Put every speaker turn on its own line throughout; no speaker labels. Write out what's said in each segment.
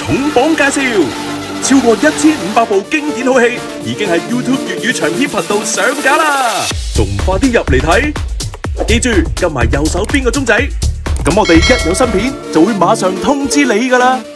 重磅介紹，超過1500部經典好戲已經喺 YouTube 粵語長篇頻道上架啦，仲唔快啲入嚟睇？記住撳埋右手邊個鐘仔，咁我哋一有新片就會馬上通知你㗎啦。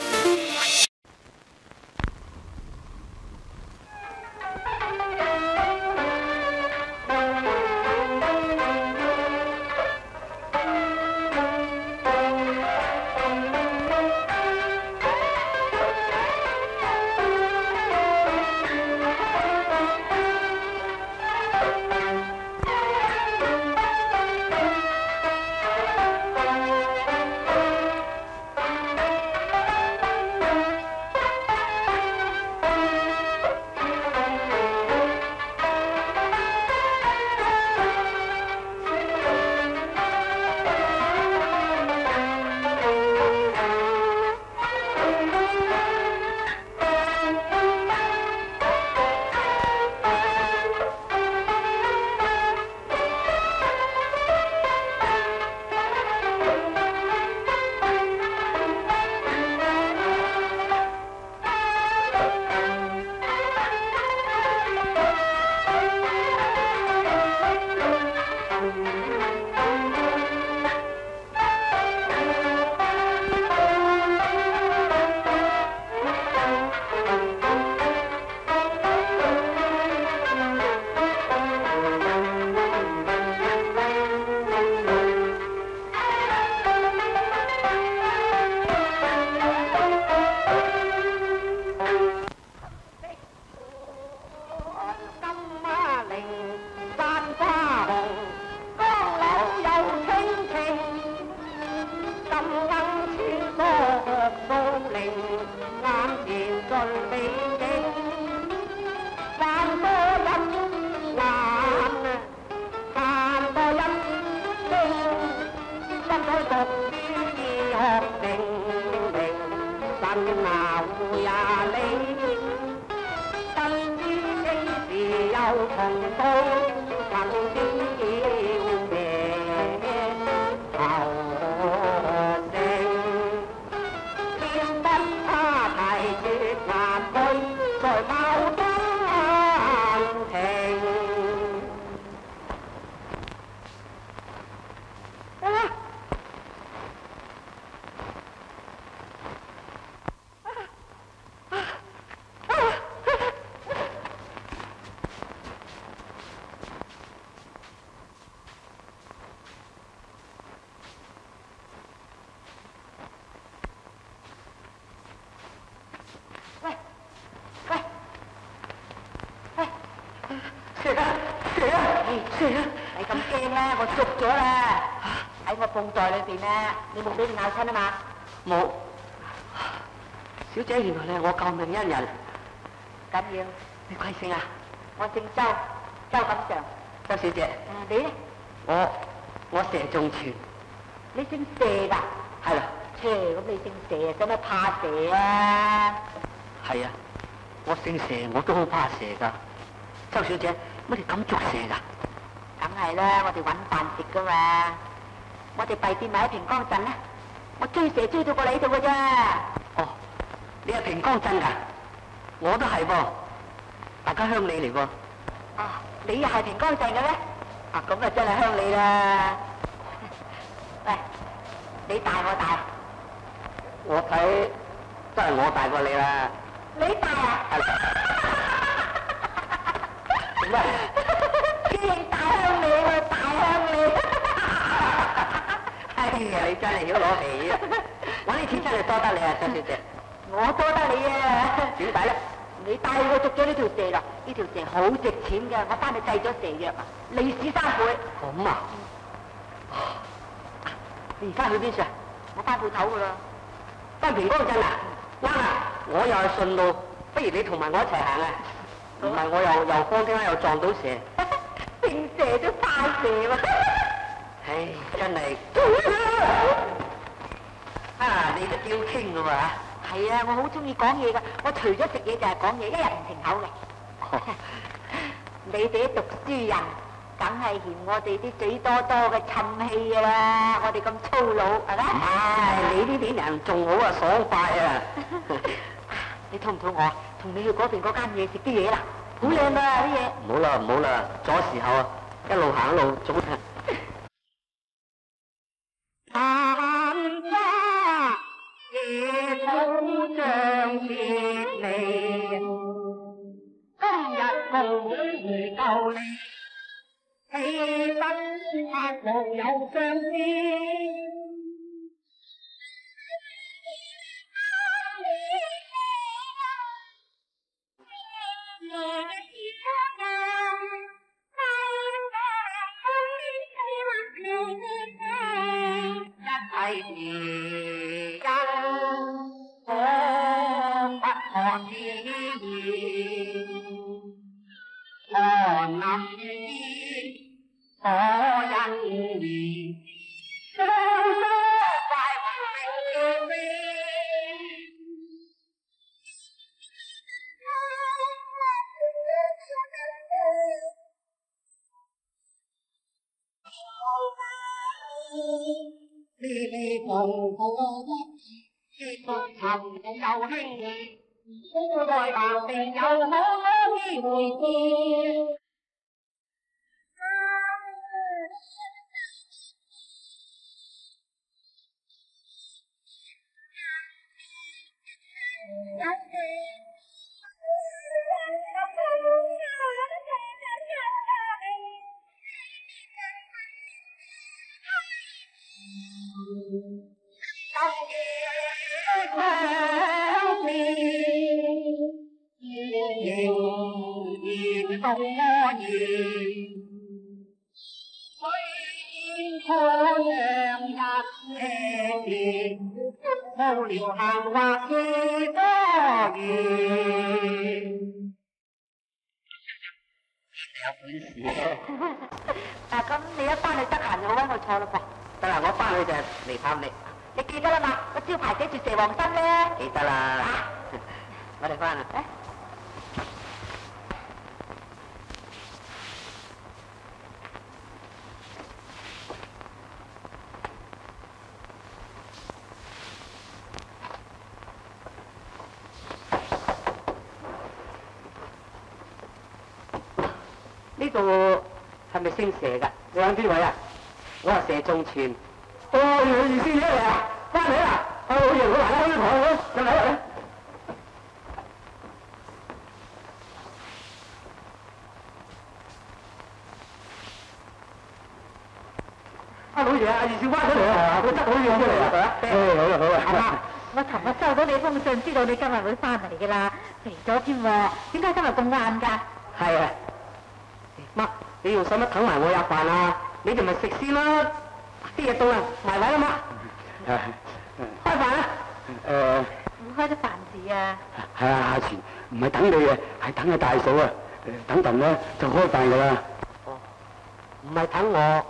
你咁驚咧，我捉咗啦！喺我布袋裏邊咧，你冇俾佢咬親啊嘛？
冇。小姐，原來你係我救命恩人。
緊要。
你貴姓啊？
我姓周，周錦上。
周小姐。
你咧？
我蛇仲全。
你姓蛇㗎？
係啦。
咁你姓蛇，使乜怕蛇啊？
係啊，我姓蛇，我都好怕蛇㗎。周小姐，乜你敢捉蛇㗎？
梗係啦，我哋揾飯食噶嘛。我哋弊店咪喺平江鎮咧，我追蛇追到過你度噶啫。
哦，你係平江鎮㗎？我都係噃，大家鄉里嚟喎。
啊，你又係平江鎮嘅咩？啊，咁啊真係鄉里啦。喂，你大我大？
我睇真係我大過你啦。
你大啊？
係。點啊？
大鄉里喎，大鄉里！
哎呀，你真係曉攞氣啊！我呢次真係多得你啊，周小姐。
我多得你啊！
點解咧？
你帶我捉咗呢條蛇啦，呢條蛇好值錢嘅，我幫你製咗蛇藥啊，利是3倍。
咁啊？你而家去邊處啊？
我翻鋪頭噶啦。
翻平江鎮啊？啱啊！我又係順路，不如你同埋我一齊行啊！唔係我又慌驚又撞到蛇。
姓蛇都怕蛇喎！
唉，真係你都幾好傾噶喎嚇！
係啊，我好中意講嘢噶，我除咗食嘢就係講嘢，一日唔停口嘅。你哋啲讀書人，梗係嫌我哋啲嘴多多嘅氹氣噶啦，我哋咁粗魯係咪？
唉，你呢啲人仲好啊，爽快啊！
肚唔肚餓啊？同你去嗰邊嗰間嘢食啲嘢啦，好靚啊啲嘢。
唔好啦唔好啦，阻時候啊，一路行一路早。寒花夜草像別離，今日無回舊離，氣氛拍無有相思。一切時因可不可思議，寒林雨可因義，雙雙快活永遠。呢個結局尋又輕易，愛談定有可依回事。動魔言，雖可讓一些年，無聊閒話是多餘。有本事嘅。
嗱，咁你一翻去得閒就揾我坐啦噃。
得啦，我翻去就嚟探你。
你記得啦嘛？個招牌寫住蛇王生咧。
記得啦。我哋翻啦。呢度係咪姓蛇㗎？你揾邊位啊？我係蛇仲全。哦，原來意思嘢嚟啊！翻嚟啦！老爺，我嚟啦，開台啦，入嚟啦！阿老爺，阿二少翻咗嚟啊！佢執好嘢出嚟啦！好啊好啊！
係嘛？我尋日收到你封信，知道你今日會翻嚟㗎啦，肥咗添喎。點解今日咁晏㗎？
係啊。媽，你用使乜等埋我入飯啊？你哋咪食先啦，啲嘢到啦，埋位啦媽。開飯啦。
會開得飯字啊？
係啊，阿全唔係等你嘅，係等阿大嫂啊。等陣咧就開飯噶啦。
哦，唔係等我。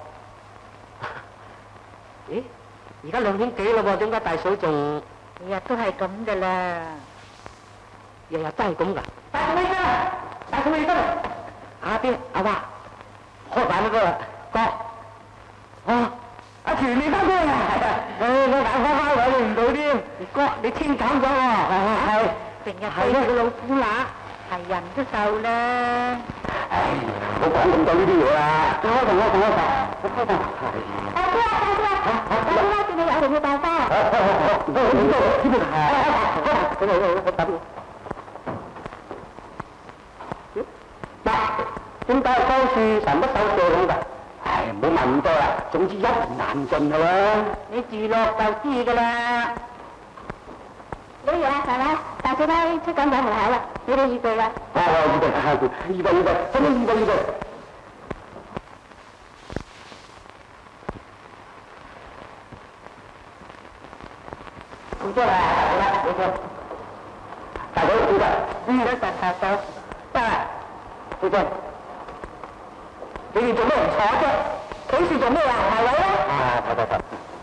咦？而家2點幾啦喎，點解大嫂仲？
日日都係咁噶啦。
日日都係咁噶？大嫂你得啦，大嫂你得啦。阿邊阿爸，開飯啦哥。哦，阿全你翻工啊？我眼花花睇你唔到添。哥，你清減咗喎。係。
成日對住個老虎乸，係人都受啦。
唉，冇講咁多呢啲嘢啦。我開飯。
大哥，大哥，見你有條大花。
我等。點解當處神不守舍咁㗎？
唉，唔好問咁多啦。總之一言難盡係嘛。
你住落就知㗎啦。老爺啊，係咪？大嫂媽出緊咗門口啦，你哋預備啦。
預備，真係預備。
唔該啦，冇錯。大嫂，唔該。大嫂，得啦。副將，你哋做咩唔坐啫？企住做咩啊？排位啦！
得。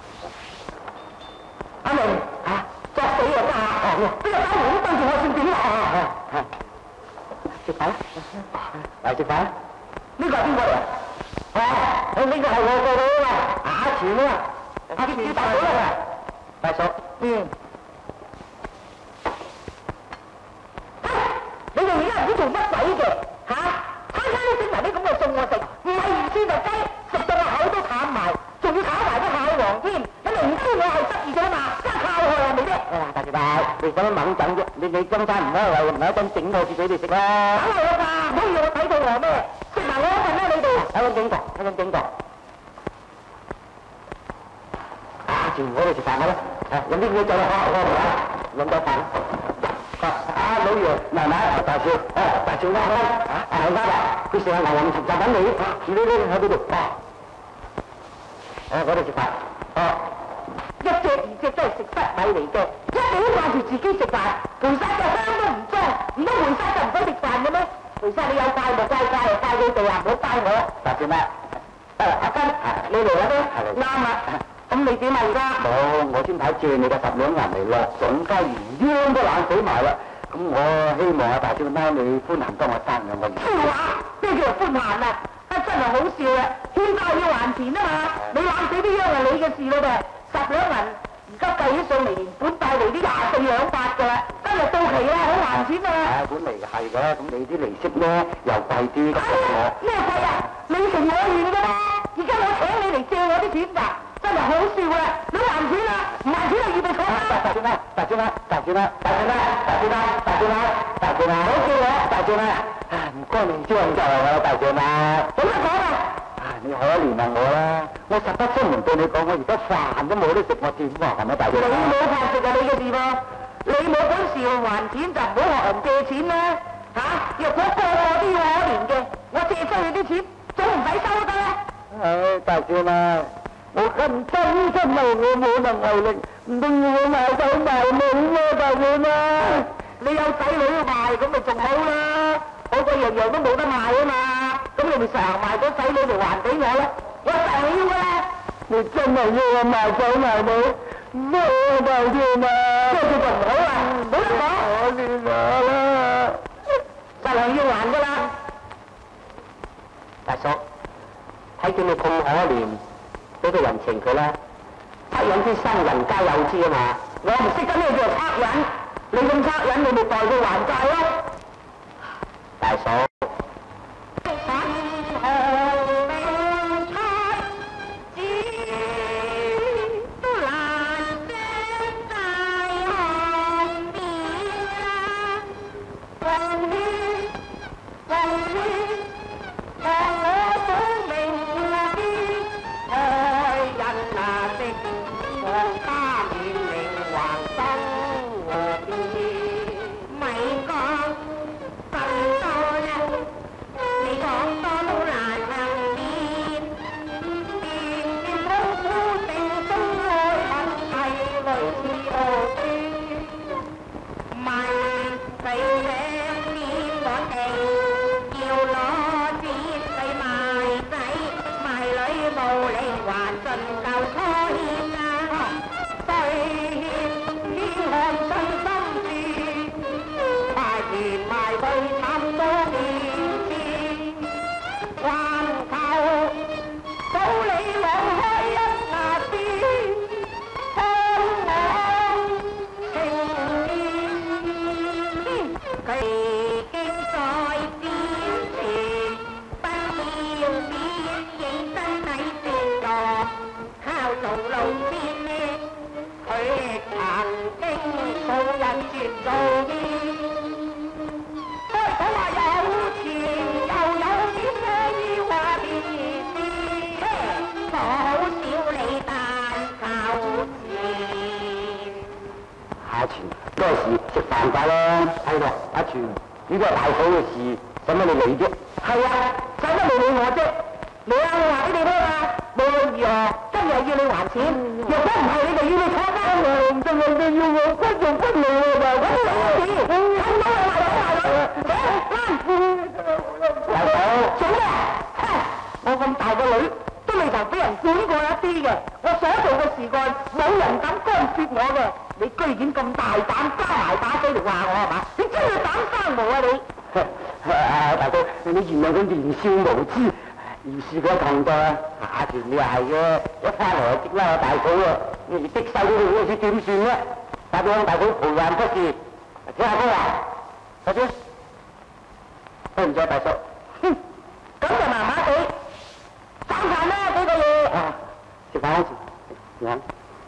阿明，作死又得啊！邊個打門都對住我算點啊？食飯啦！嚟食飯。呢個係邊個嚟？呢個係我個佬啊！阿全啊！阿全大嫂啦！大嫂。
做乜鬼嘅嚇？餐餐都整埋啲咁嘅餸我食，唔係唔知就雞，食到個口都淡埋，仲要炒埋啲蟹黃添，你明知我係失意咗嘛？真係靠害係咪啫？
大少奶，你使乜猛整啫？你今餐唔開胃，唔係一陣整個次俾你食啦。
梗係啦㗎，唔好要我睇到我咩？食埋我一份啦，你哋。
睇緊整過，睇緊整過。全部我哋食飯啦，有啲嘢做啦，我諗到飯。老爺奶奶大少，大少啱啱啦，佢成日牛黃食就等你，呢喺邊度？我哋食飯。
一隻二隻都係食塞米嚟嘅，一味都掛住自己食飯，梅沙嘅香都唔裝，唔通梅沙就唔使食飯嘅咩？梅沙你有怪就怪佢哋啊，唔好怪我。
大少奶，
阿根，你嚟啦咩？啱啊，咁你點啊而家？
冇，我先睇借你嘅10兩銀嚟落總雞，連秧都冷死埋啦。咁我希望大少奶你寬限幫我生2個月。
笑話，咩叫做寬限啊？真係好笑啊！欠債要還錢啊嘛，你冷死啲秧係你嘅事咯噃。10兩銀，而家計起上嚟，連本帶嚟啲24兩8㗎啦，今日到期啦，好還錢啊！
本嚟係嘅，咁你啲利息咧又貴啲，咁
咩貴啊？你情我願㗎啦！而家我請你嚟借我啲錢㗎，真係好笑啊！你還錢啦，唔還錢就預備坐啦！
大少奶，好叫我大少奶，唔該你將就我大少奶。
做乜講啊？
你可憐下我啦！我實不出門對你講，我而家飯都冇得食，我點還啊大少奶？
你冇飯食啊，你嘅事噃！你冇本事去還錢就唔好學人借錢啦嚇！若果個個都要可憐嘅，我借出去啲錢總唔使收得啦！
大少奶，我咁真係我冇能為力，唔通我賣手賣命咩大少奶？
你有仔女賣咁咪仲好啦，好過樣樣都冇得賣啊嘛！咁你咪成日賣咗仔女嚟還俾我啦，我成日要㗎啦！
你真係要我賣手賣命咩大少奶？
即係叫做唔好啦，唔好得講。
我憐我啦！
實係要還㗎啦！
大叔，睇見你咁可憐，俾個人情佢啦。惻隱之心，人皆有之啊嘛。
我唔識得咩叫做惻隱，你咁惻隱，你咪代佢還債咯。
大嫂。呢個係大嫂嘅事，使乜你理啫？
係啊，使乜你理我啫？你啊，我話俾你聽啊，無論如何，今日要你還錢，若果唔係，你就要你坐監喎。唔仲人哋要我不做不理喎，大佬。睇到你大佬，做咩？我咁大個女，都未曾俾人管過一啲嘅，我所做嘅事幹，冇人敢干涉我嘅。你居然咁大膽揸埋把嘴嚟話我係嘛？你真係膽生毛啊你！
大哥，你原諒佢年少無知，如是嗰同在下條你係嘅，一翻嚟就激嬲我大嫂喎，你激細咗佢嗰時點算咧？大哥大嫂賠還不是，聽下哥話，快啲。 對唔住，大叔。
哼，咁就麻麻地。賺飯啦，幾個月。
啊，食飯啦，食飯。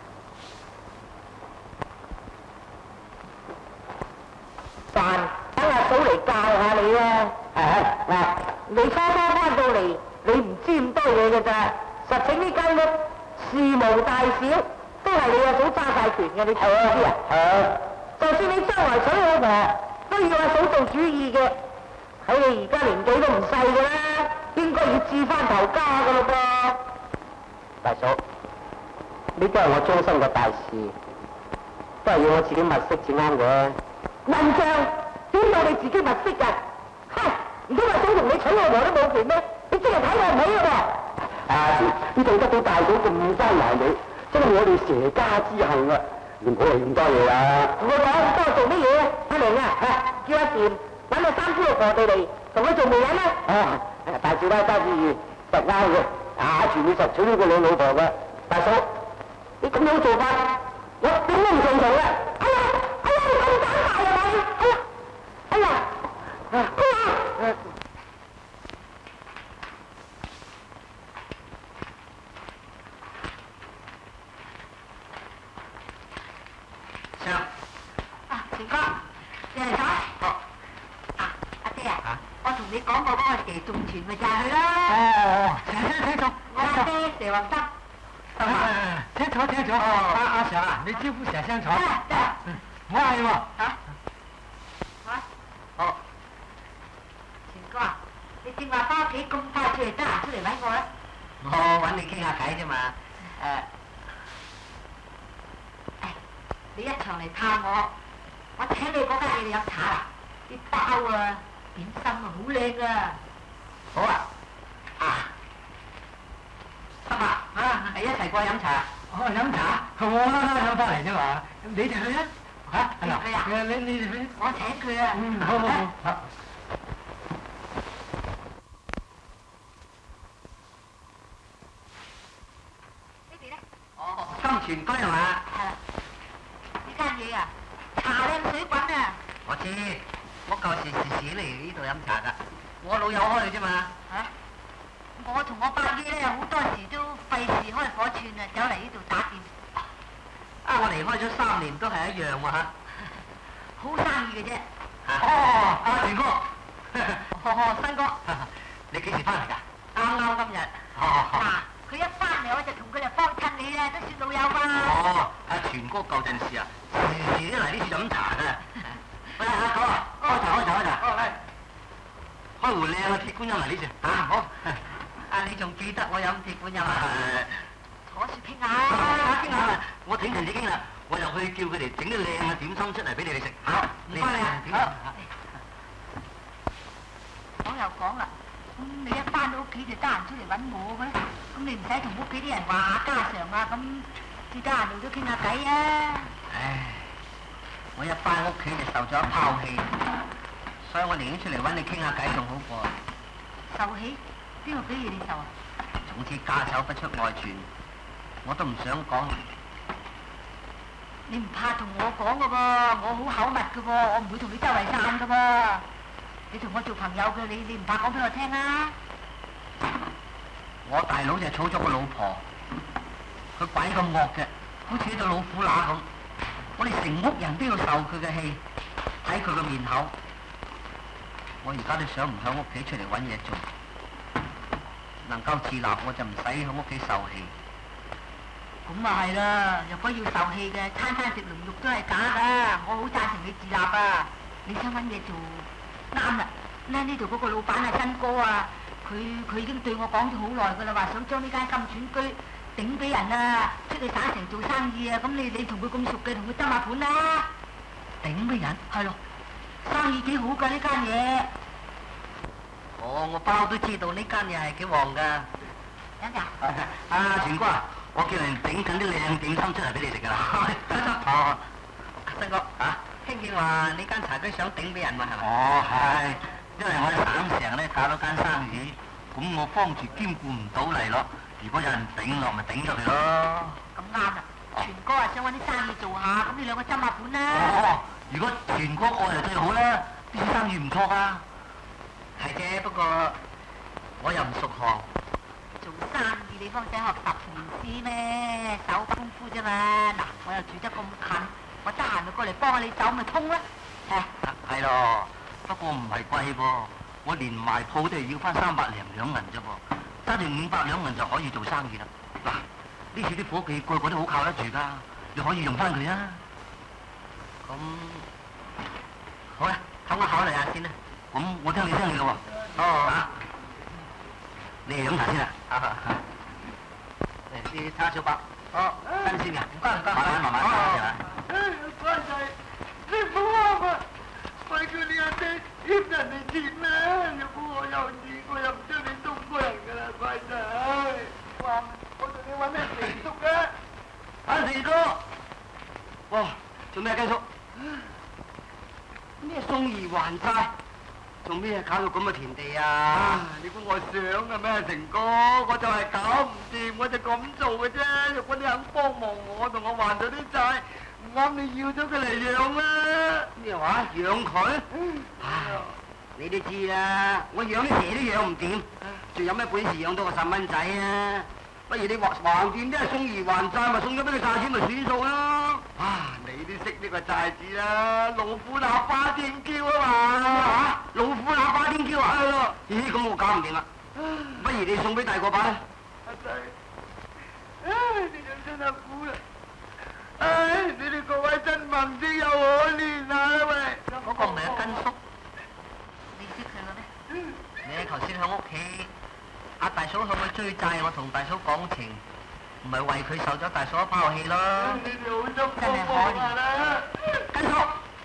飯等阿嫂嚟教下你啊。嗱，你初初翻到嚟，你唔知咁多嘢嘅咋。實情呢間屋事無大小，都係你阿嫂揸晒權嘅，你知唔知啊？就算你將來娶老婆，都要阿嫂做主意嘅。睇你而家年紀都唔細嘅啦，應該要置翻頭家嘅咯噃。
大嫂，呢都係我終身嘅大事，都係要我自己物色至啱嘅。
混帳，點到你自己物色㗎？哼！如果阿嫂同你娶老婆都冇權咩？你真係睇我唔起嘅噃！
呢度得到大嫂咁關懷你，真係我哋蛇家之幸啊！你唔好嚟咁多嘢啦。
我講咁多做乜嘢啊？阿明啊，叫阿掂揾個三姑六婆哋嚟同佢做媒人啦。
大少啦，揸住實啱嘅，全會實娶呢個女老婆嘅。大嫂，你咁樣做法，我點都唔順從嘅。
哎呀，你咁膽大啊你！哎呀！全哥，你嚟咗？阿爹啊，我同你講過嗰個蛇中傳咪就係佢啦。
請坐。
我阿爹蛇王生。
請坐。阿 Sir 啊，你招呼蛇先坐。
得。
唔好嗌喎。
好。全哥啊，你正話翻屋企咁快出嚟，得閒出嚟揾我咧？
我揾你傾下偈啫嘛。
你一場嚟探我請你嗰間嘢你飲茶啦，啲包啊、點心啊好靚啊！
好啊，得啊，一齊過去飲茶。
飲茶，我啱飲翻嚟啫嘛，你哋去啊？
你去啊？
你哋去。
我請佢啊。
好。
呢邊咧？
金泉居係嘛？
係啦。呢間嘢啊，茶靚水滾啊！
我知，我舊時時嚟呢度飲茶㗎，我老友開嘅啫嘛。
我同我伯爺咧好多時都費事開火串啊，走嚟呢度打電。
我離開咗3年都係一樣喎嚇。
好生意嘅啫。
全哥，
新哥，
你幾時翻嚟㗎？
啱今日。佢一翻嚟我就同佢哋幫襯你啦，都算老友吧。
全哥舊陣時啊，時時都嚟呢處飲茶㗎。喂，阿哥啊，開茶。嚟。開壺靚嘅鐵觀音嚟呢處。好。你仲記得我飲鐵觀音啊？
坐住傾下。
傾下，我挺人已經啦，我入去叫佢哋整啲靚嘅點心出嚟俾你哋食。唔該你。
講又講啦，咁你一翻到屋企就得閒出嚟揾我嘅咧，咁你唔使同屋企啲人話下家常啊，咁至得閒嚟都傾下偈啊。
我一翻屋企就受咗拋棄，所以我寧願出嚟揾你傾下偈仲好過。
受氣？邊個俾嘢你受啊？
總之家醜不出外傳，我都唔想講。
你唔怕同我講嘅噃，我好口密嘅噃，我唔會同你周圍散嘅噃。你同我做朋友嘅，你唔怕講俾我聽啊？
我大佬就娶咗個老婆，佢鬼咁惡嘅，好似隻老虎乸咁。我哋成屋人都要受佢嘅氣，睇佢個面口。我而家都想唔喺屋企出嚟揾嘢做。能夠自立我就唔使喺屋企受氣。
咁啊係啦，若果要受氣嘅，餐餐食龍肉都係假㗎。我好贊成你自立啊！你想揾嘢做啱啦。呢度嗰個老闆啊，新哥啊，佢已經對我講咗好耐㗎啦，話想將呢間金泉居頂俾人啊，出去省城做生意啊。咁你同佢咁熟嘅，同佢執下盤啦。
頂俾人？
係咯，生意幾好㗎呢間嘢。
我包都知道呢間嘢係幾旺㗎。
等陣。
全哥啊，我叫人整緊啲靚點心出嚟俾你食㗎啦。新哥聽見話呢間茶居想頂俾人喎係咪？係，因為我喺省城咧搞咗間生意，咁我幫住兼顧唔到嚟咯。如果有人頂落，咪頂咗佢咯。
咁啱啦，全哥啊想揾啲生意做下，咁你兩個斟下盤啦。
如果全哥過嚟最好啦，啲生意唔錯㗎。 係啫，不過我又唔熟行。
做生意你方使學10年師咩？手功夫啫嘛。嗱，我又住得咁近，我得閒咪過嚟幫下你手咪通啦。
係咯，不過唔係貴噃，我連埋鋪都係要翻300零兩銀啫噃，揸住500兩銀就可以做生意啦。嗱，呢次啲伙計個個都好靠得住㗎，你可以用翻佢啊。咁好啦，等我考慮下先啦。咁我聽你聲嘅喎。哦。你嚟飲茶先啦。嚟啲叉燒包。哦，新鮮嘅。唔該唔該。慢慢食。
乖仔，你唔好喊啊！為叫你阿爹欠人哋錢啦！如果我有錢，我又唔將你送過人噶啦，乖仔。話我同你揾咩成叔嘅？
阿成哥，哇，做咩雞叔？咩送兒還債？做咩搞到咁嘅田地啊？
你估我想嘅咩，成哥？我就係搞唔掂，我就咁做嘅啫。如果你肯幫忙我，同我還咗啲債，唔啱你要咗佢嚟養啦。
咩話？養佢？唉，你都知啦，我養啲蛇都養唔掂，仲有咩本事養到個細蚊仔啊？不如你橫掂即係送兒還債，咪送咗俾佢債錢咪算數咯。
啊！你都識呢個債字啦，老虎乸花天嬌啊嘛！
老虎乸花天嬌啊！
係咯。
咦，咁我搞唔掂啦。不如你送俾第個版啦。
阿仔，唉，你養真係苦啦！唉，你哋各位真文啲又可憐啊喂！
嗰個唔係阿根叔，你識佢嘅咩？你頭先喺屋企，阿大嫂向佢追債，我同大嫂講情，唔係為佢受咗大嫂一拋棄咯。
你哋好心幫忙啦！
根叔，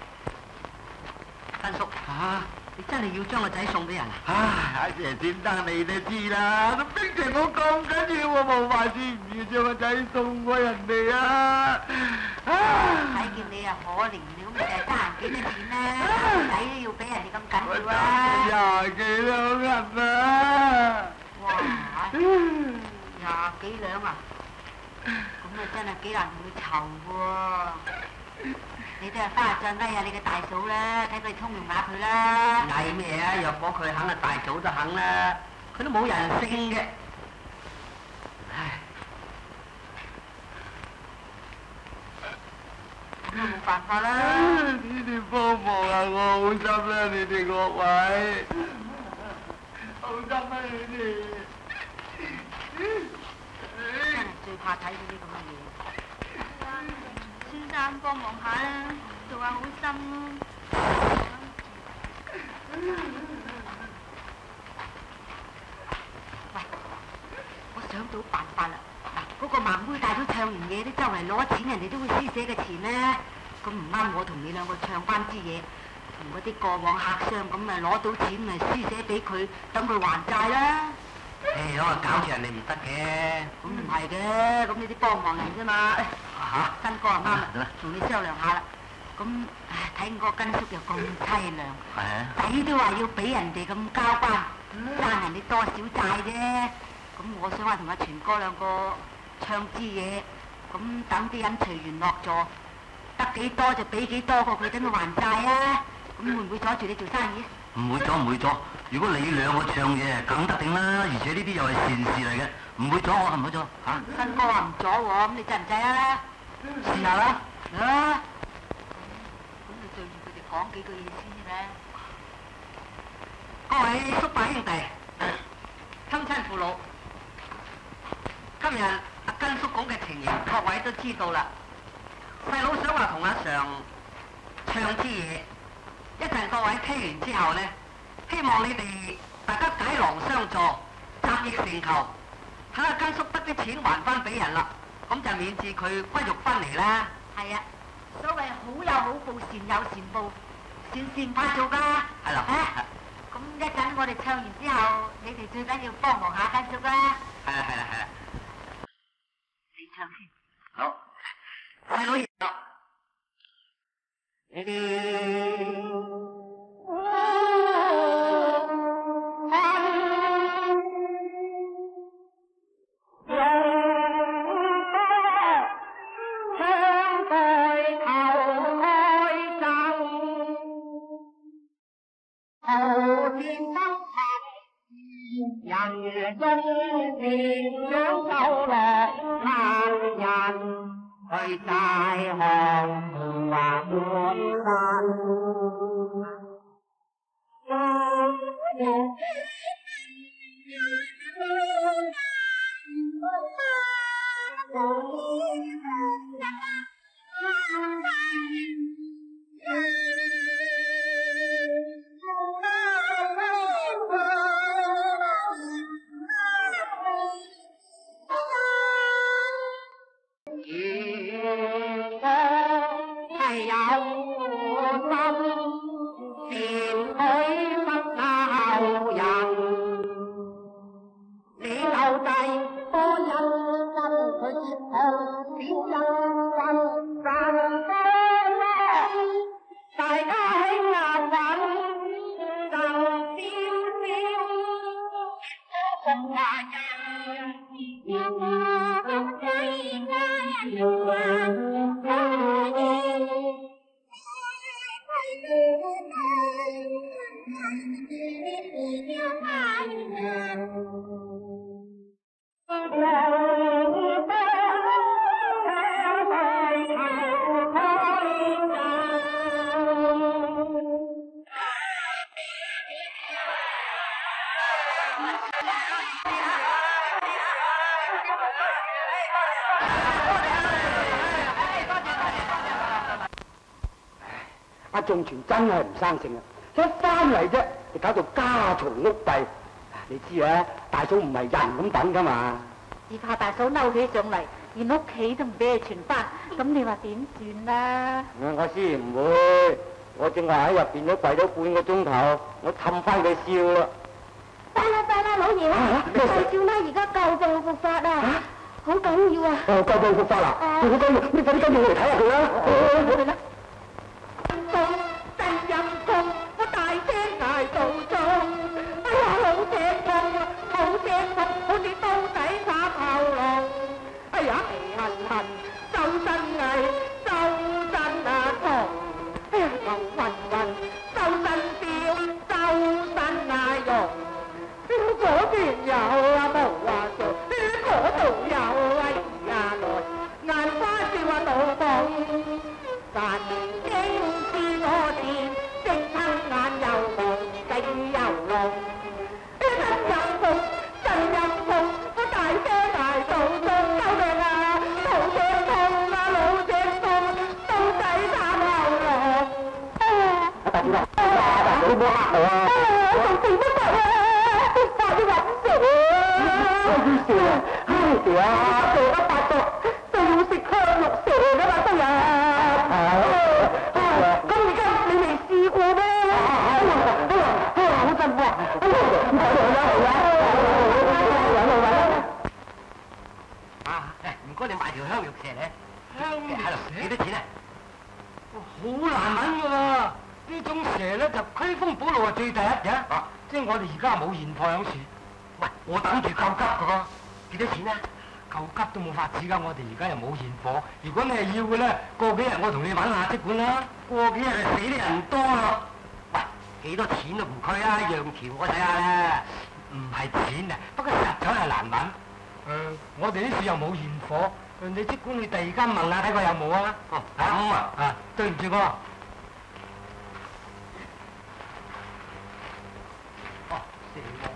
根叔，你真係要將個仔送俾人啊？
唉，阿爺點得你都知啦，都逼成我咁緊要，我冇法子唔要將個仔送過人哋啊！
睇見你啊可憐，你咁成日得閒幾多錢咧？仔都要俾人哋咁緊要啊！
廿幾兩銀啊！
哇！20幾兩啊！咁啊真係幾難同佢籌喎。你都係翻下再翳下你嘅大嫂啦，睇佢通融下佢啦。
嗌咩啊？若果佢肯啊，大嫂都肯啦。佢都冇人性嘅。唉，
咁啊冇辦法啦。
你哋幫忙啊！我好心啦，你哋各位，好心啊你哋。
真係最怕睇到啲咁嘅嘢。先生幫忙下啦，做下好心咯。喂，我想到辦法啦！嗱，嗰個盲妹大佬唱完嘢都周圍攞錢，人哋都會施捨嘅錢咧。咁唔啱我同你兩個唱翻支嘢，同嗰啲過往客商咁咪攞到錢咪施捨俾佢，等佢還債啦。
誒，我話搞住人哋唔得嘅。
咁唔係嘅，咁呢啲幫忙人啫嘛。
嚇，
新哥啊啱啦，同你商量下啦。咁唉，睇我個根叔又咁凄涼，
係啊。
仔都話要俾人哋咁交班，爭人哋多少債啫。咁我想話同阿全哥兩個唱支嘢，咁等啲人隨緣落座，得幾多就俾幾多個佢，等佢還債啊！咁會唔會阻住你做生意啊？
唔會阻，唔會阻。如果你兩個唱嘢，梗得定啦。而且呢啲又係善事嚟嘅，唔會阻我，唔會阻嚇。
新哥話唔阻喎，咁你制唔制啊？
試下啦。
啊！咁你對住佢哋講幾句嘢先啦。
各位叔伯兄弟，親親父老，今日阿根叔講嘅情形，各位都知道啦。細佬想話同阿常唱支嘢，一陣各位聽完之後呢，希望你哋大家解囊相助，集腋成裘，睇下根叔得啲錢還翻俾人啦，咁就免治佢骨肉分離啦。
係啊，所謂好有好報，善有善報，善善怕做㗎。
係啦。
咁一陣我哋唱完之後，你哋最緊要幫忙下根叔啦。
係啦係啦係啦。
你唱先。
好，細佬熱啦。
好變得人中年長受落難人，去大河話滿山。
阿仲全真係唔生性啊！一翻嚟啫，就搞到家嘈屋閉。你知啊，大嫂唔係人咁等噶嘛。
只怕大嫂嬲起上嚟，連屋企都唔俾佢傳翻，咁你話點算啦？
我先唔會，我正話喺入邊都跪咗半個鐘頭，我氹翻佢笑啦。
快啦，老爺啊！大少奶而家舊病復發啊，好緊要啊！
舊病復發啦！好緊要，你快啲跟住我嚟睇下佢啦！
我哋啦。真陰公，我大聲嗌到中，哎呀好正痛啊，好正痛，好似刀仔插喉嚨，哎呀鼻痕，周身翳，周身痛，哎呀頭暈，周身飆，周身癢，嗰邊有啊冇話做，嗰度有啊而家來，眼花笑啊腦痛，但經知我掂，即親眼又紅，鼻又濃，真陰公，我大聲嗌到中，救命啊！老正痛啊，老正痛，刀仔插喉嚨。
大少奶，大嫂唔好嚇我啊！
我仲掂得實啊！快啲揾食啊！
笑啊！唉啊！
做得發作就要食香肉蛇噶嘛，都有。咁而家你未試過咩？好辛苦啊！
唔該你買條香肉蛇咧。
香肉蛇
幾多錢啊？
好難揾噶喎！呢種蛇咧就驅風寶路係最第一嘅。即係我哋而家冇現貨響處。
喂，我等住救急噶喎，幾多錢啊？
救急都冇法子㗎，我哋而家又冇現貨。如果你係要嘅咧，過幾日我同你揾下即管啦。
過幾日死啲人唔多咯。喂，幾多錢都唔拘啊，讓條我睇下咧。
唔係錢啊，不過實在係難揾。我哋呢處又冇現貨，你即管去第二間問下睇佢有冇啊。
哦，咁啊，
對唔住我。
哦，蛇王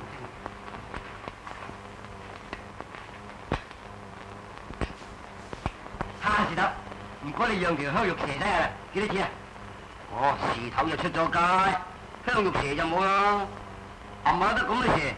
蝦士得，唔該你讓條香肉蛇睇下，幾多錢啊？哦，時頭就出咗街，香肉蛇就冇啦。冚下得咁嘅蛇。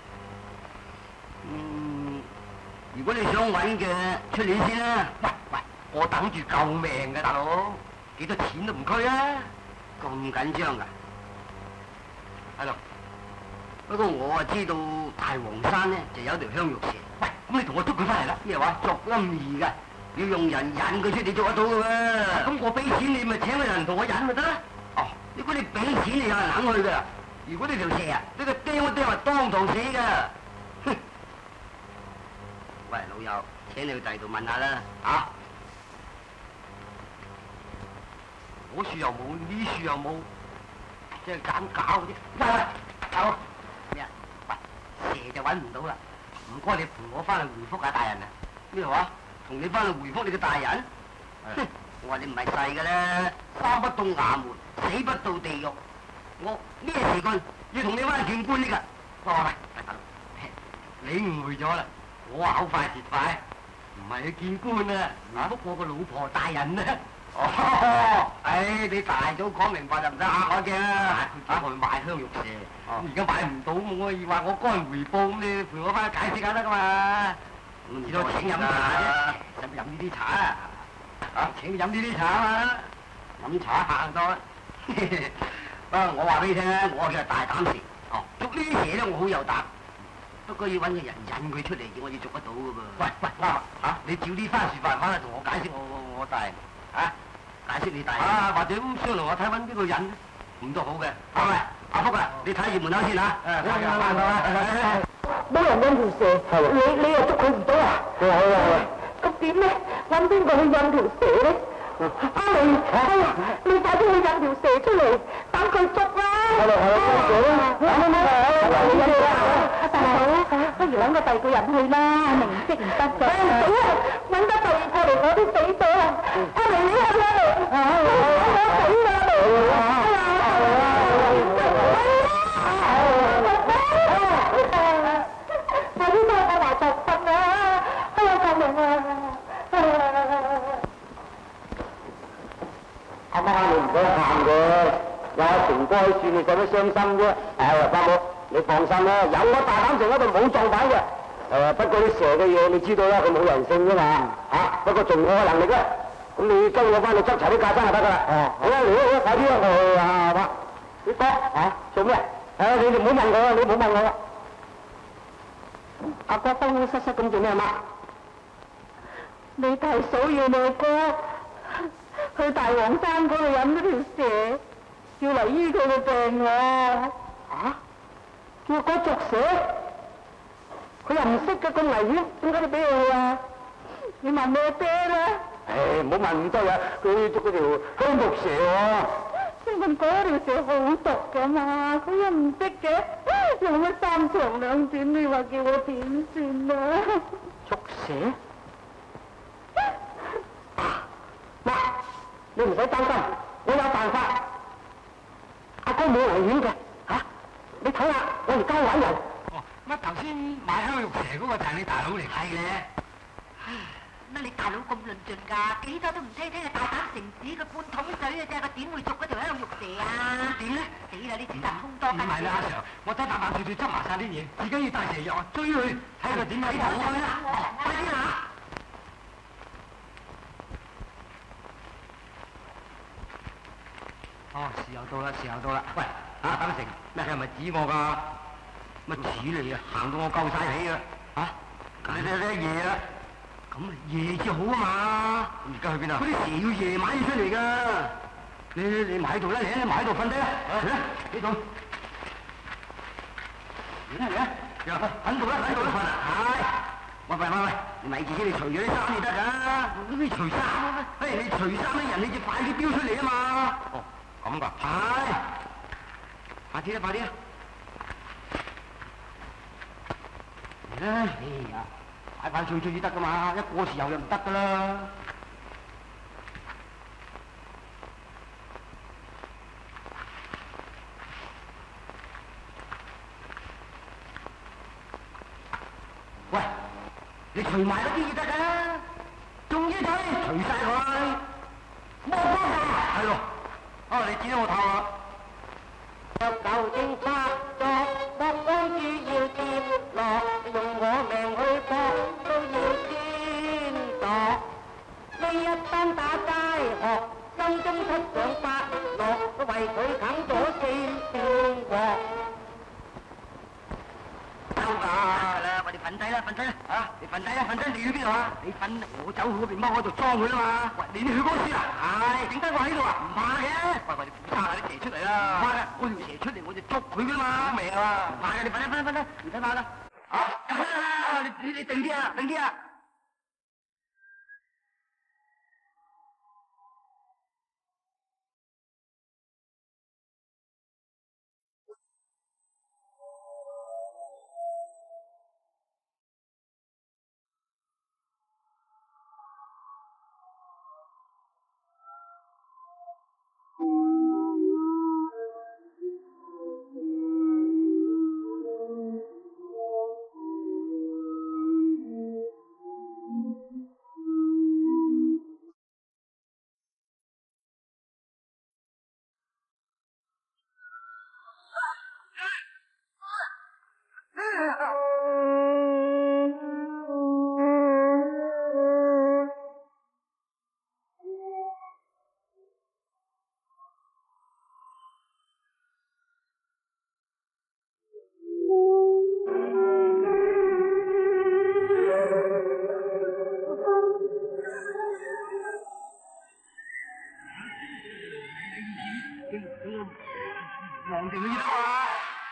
如果你想揾嘅，出年先啦。喂，我等住救命嘅大佬，幾多錢都唔拘啊！咁緊張㗎？係咯。不過我啊知道大黃山咧就有條香肉蛇。喂，咁你同我捉佢翻嚟啦。咩話捉咁易㗎？要用人引佢出嚟捉得到㗎喎。咁我俾錢你咪請個人同我引咪得啦。哦，如果你俾錢你有人肯去㗎。如果呢條蛇啊，呢個釘一釘係當堂死㗎。哼！喂，老友，請你去第二度問下啦，嚇！嗰樹又冇，呢樹又冇，即係揀搞嗰啲。喂， 好咩啊？喂，蛇就揾唔到啦，唔該你陪我翻去回覆下大人啊！咩話？同你翻去回覆你嘅大人？哼！我話你唔係細嘅啦，生不到衙門，死不到地獄。我咩時間要同你翻去見官呢㗎？喂，大佬，你誤會咗啦，我話口快舌快，唔係去見官啊，回覆我個老婆大人啊！哦，唉，你大早講明白就唔使嚇我嘅啦。佢叫我去買香玉蛇，而家買唔到，我以話我乾回報，咁你陪我翻去解釋下得噶嘛？至多請飲茶啫，使乜飲呢啲茶啊？啊，請你飲呢啲茶啊嘛，飲茶客多啦。我話俾你聽啊，我就係大膽蛇，捉呢啲蛇咧我好有膽，不過要揾個人引佢出嚟，我要捉得到噶噃。喂，啱啊，你照呢番說法翻嚟同我解釋我大人解釋你大人或者商量我睇揾邊個人，咁都好嘅。係咪？阿福啊，你睇住門口先嚇。
冇人引條蛇，你又捉佢唔到啊？咁點咧？揾邊個去引條蛇咧？你快啲去引條蛇出嚟，等佢捉啦！大佬，不如揾個第二個人去啦，明識唔得嘅。死啊！揾得第二個嚟，我都死咗啊！阿明，你去啦！我死啦！快啲幫我埋頭瞓啊！哎呀，救命啊！
阿媽，你唔使喊嘅，有阿成哥喺處，你使乜傷心啫？伯母，你放心啦，有我大膽城嗰度冇撞板嘅。不過啲蛇嘅嘢你知道啦，佢冇人性啫嘛。不過盡我嘅能力啦。咁你跟我翻去執齊啲架生就得噶啦。好啦，嚟啦，快啲啦，我阿你哥做咩？你哋唔好問我啦，你唔好問我啦。阿哥慌慌失失咁做咩啊？媽，
你大嫂要你哥去大黃山嗰度飲咗條蛇，要嚟醫佢嘅病喎。叫哥捉蛇，佢又唔識嘅，咁危險，點解你俾佢去啊？你問你阿爹啦。
唔好問咁多嘢，佢捉嗰條香木蛇喎。
聽聞嗰條蛇好毒噶嘛，佢又唔識嘅，又乜三長兩短，你話叫我點算啊？
捉蛇？媽，你唔使擔心，我有辦法。阿哥冇危險嘅，你睇下，我而家揾人。
乜頭先買香玉蛇嗰個就係你大佬嚟？係咧。
乜你大佬咁論盡㗎？幾多都唔聽，聽係大膽城市，佢半桶水嘅啫，佢點會捉嗰條香玉蛇啊？
點咧？
死啦！呢啲人空多吉少。
唔係啦，阿 Sir，我得打扮住執埋晒啲嘢，而家要帶蛇藥啊，追佢睇佢點睇頭啦！快啲啦！時候到啦，時候到啦！喂，等成咩？係咪指我㗎？乜指你啊？行到我夠晒氣啊！你夜啦！咁夜至好啊嘛！而家去邊啊？嗰啲蛇要夜晚先出嚟㗎。你埋喺度啦，你埋喺度瞓低啦。呢度。嚟啊！喺度啦，喺度啦。係。喂，你咪住先，你除咗啲衫就得㗎。你除衫啊？你除衫啲人，你就快啲飆出嚟啊嘛。咁㗎？係。快啲啦！嚟啦！哎呀！快脆至得噶嘛，一過時又唔得噶啦。喂，你除埋嗰啲嘢得噶，仲要睇除晒佢，冇方法。係咯，你剪咗我頭啦。
舊政策作，莫安住要跌落，用我命去搏都要先度。呢一班打街學，心中出上發落，為佢啃咗4片鑊。
收㗎啦，我哋瞓低啦，你瞓低啦，你去邊度啊？你瞓，我走去嗰邊踎喺度裝佢啦嘛。喂，你去公司啦？係，整低我喺度啊？唔怕嘅。喂，你補叉下啲蛇出嚟啦。唔怕嘅，我條蛇出嚟我就捉佢噶嘛。明啊？唔怕嘅，你瞓啦，唔使怕啦。你定啲啊！
忘定佢得嘛？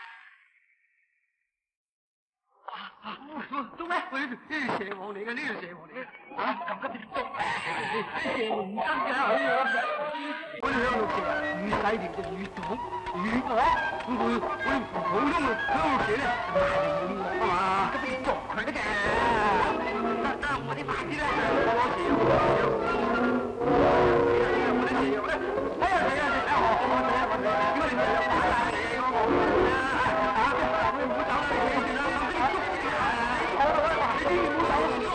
捉咩？喂，呢條蛇王嚟嘅，呢條蛇王嚟嘅。嚇，咁急捉？啲蛇王唔得㗎，嗰啲香綠蛇越細條就越重越惡，咁佢普通嘅香綠蛇咧賣嚟冇惡啊嘛，咁你捉佢得嘅。得，我啲快啲啦，我攞蛇我啲蛇肉咧，哎呀，我哋咪有打爛你嗰個你唔好走啦，你住啦，我俾你捉先啊！你千祈唔好走。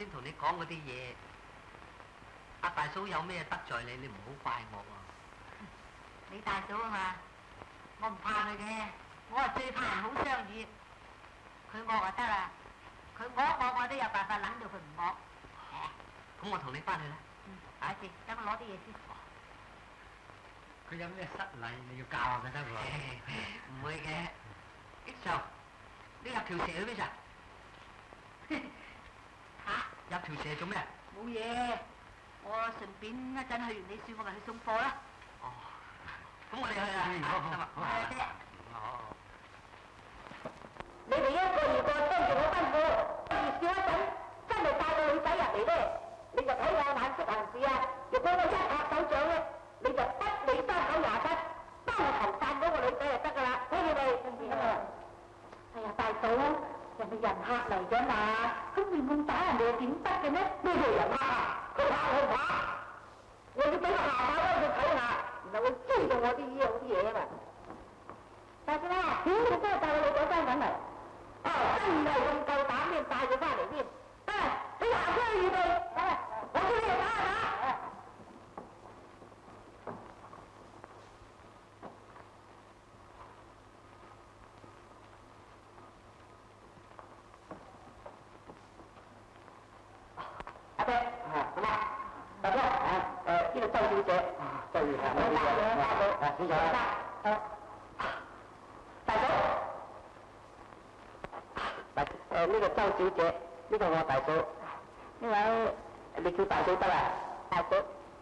先同你講嗰啲嘢，阿大嫂有咩得罪你，你唔好怪我喎。
你大嫂啊嘛，我唔怕佢嘅，我係最怕人好相處。佢惡就得啦，佢惡我都有辦法諗到佢唔惡。
咁我同你翻去啦。
下次等我攞啲嘢先。
佢有咩失禮，你要教下佢得喎。唔會嘅。益壽，你入條蛇去邊咋？入條蛇做咩？
冇嘢，我順便一陣去完你書，我咪去送貨啦。
哦，咁我哋去啦。
好啊，姐。
你哋一個二個跟住我吩咐，笑一陣，真係帶個女仔入嚟咧，你就睇我眼色行事啊！如果我一拍手掌咧，你就不理3九27，當頭殺嗰個女仔就得噶啦，睇住你知唔知啊？哎呀，大嫂，人哋人客嚟咗嘛，咁亂咁打人哋又點得嘅呢？咩叫人客啊？佢怕我打，我要俾個下巴俾佢睇下，然後會知道我啲嘢啊嘛。大嫂啊，你真係帶個女仔翻緊嚟。真係咁夠膽添，帶佢翻嚟添。你行出去預備，我叫你哋打下打。阿爹，咁啊，大哥，呢個周小姐，周小姐，先生，大嫂。呢個周小姐，呢個我大嫂，呢位你叫大嫂得啦，大嫂。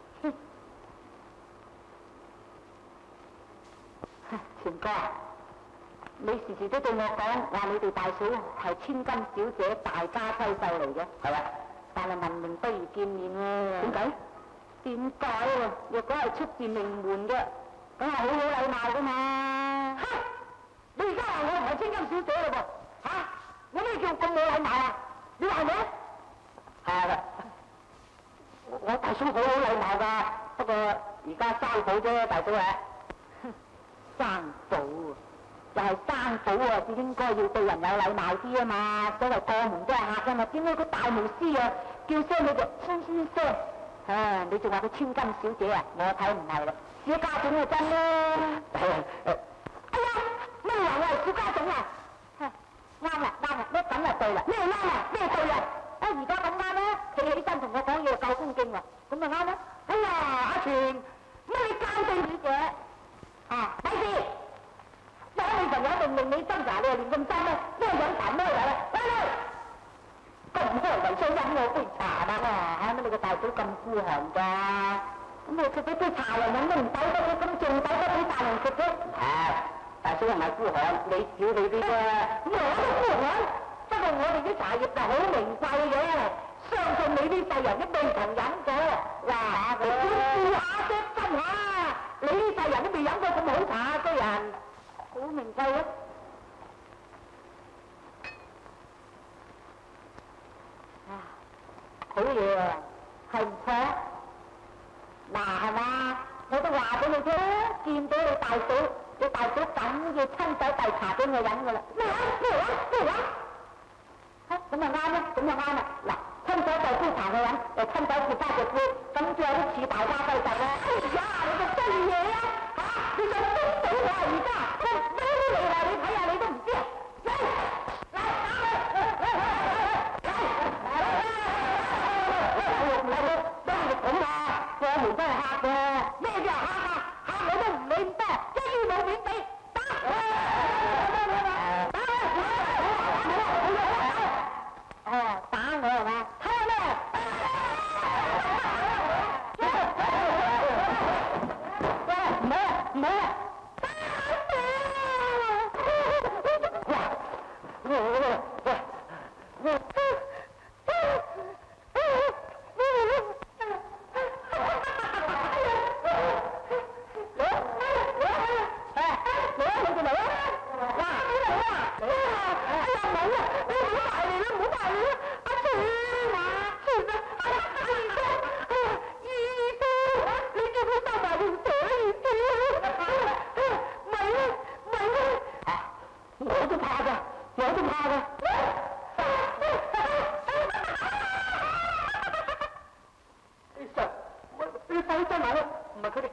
全哥，你時時都對我講話你哋大嫂係千金小姐、大家閨秀嚟嘅，係啊，但係聞名不如見面喎。點解？點解喎？若果係出自名門嘅，梗係好好禮貌噶嘛。你而家話我唔係千金小姐嘞噃？我咩叫咁冇禮貌啊？你話咩？係我大嫂好好禮貌㗎，不過而家生寶啫，大嫂啊。生寶啊，就係生寶啊，至應該要對人有禮貌啲啊嘛。所謂過門都係客啊嘛，點解個大巫師啊叫聲你就先聲？你仲話佢千金小姐啊？我睇唔係啦，小家種就真啦。哎呀，咩話我係小家種啊？啱啦，咩咁就對啦？咩啱啊？咩對啊？而家咁啱啦，企起身同我講嘢夠恭敬喎，咁咪啱啦。哎呀，阿全，乜你交對小姐？睇住，有女朋友定令你斟茶，你又亂咁斟咩？咩飲茶咩嚟啦？喂，咁開為想飲我杯茶啦？乜你個大嫂咁孤寒㗎？咁你食咗杯茶嚟飲都唔抵得嘅，咁仲抵得俾大人食啫？大嫂唔係孤寒，你少你啲啫。我都孤寒，不過我哋啲茶葉就好名貴嘅，相信你啲世人都未曾飲過。嗱，你試下啫，真下，你啲世人都未飲過咁好茶，居然好名貴啊！好嘢啊，係唔錯。嗱，係嘛？我都話俾你聽，見到你大嫂。你大嫂梗要親手遞茶俾我飲噶啦！咩話？咁咪啱啦，咁就啱啦！嗱，親手遞杯茶去飲，又親手接翻隻杯，咁仲有啲似大家閨秀啦！哎呀，你個衰嘢啊！你想逼死我啊！而家我咩都嚟啦，你睇下你都唔知啊！嚟打佢！咁啊！我們都係客嘅，咩叫客啊？客我都唔理咁多。冇面俾打！打我係嘛？睇下咩？唔好啊！哎呀，冇啊！你唔好大力啦，唔好大力啦！阿全啊！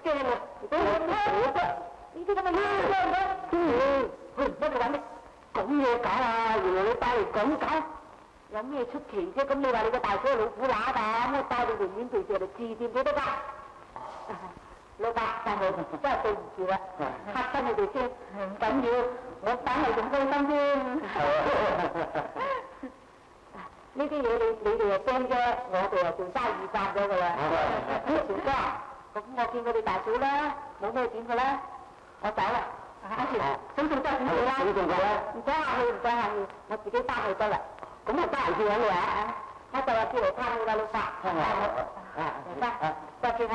驚啊！我呢啲咁嘅嘢，乜你話咩？咁嘢搞啊！原來你帶嚟咁搞，有咩出奇啫？咁你話你個大哥老虎乸膽，我帶你嚟面對住嚟治掂佢得㗎？老伯，大佬真係對唔住啦，嚇親你哋先，唔緊要，我等係仲開心添。呢啲嘢你哋又驚啫，我哋又做生意賺咗㗎啦。小哥，咁我見佢哋大嫂啦，冇咩點㗎啦，我走啦。阿全，咁仲得唔住啦？咁仲得啦？唔使客氣，唔使客氣，我自己翻去得啦。咁啊，得閒見你啊！我就話叫嚟探你啦，老伯。得，再見嚇。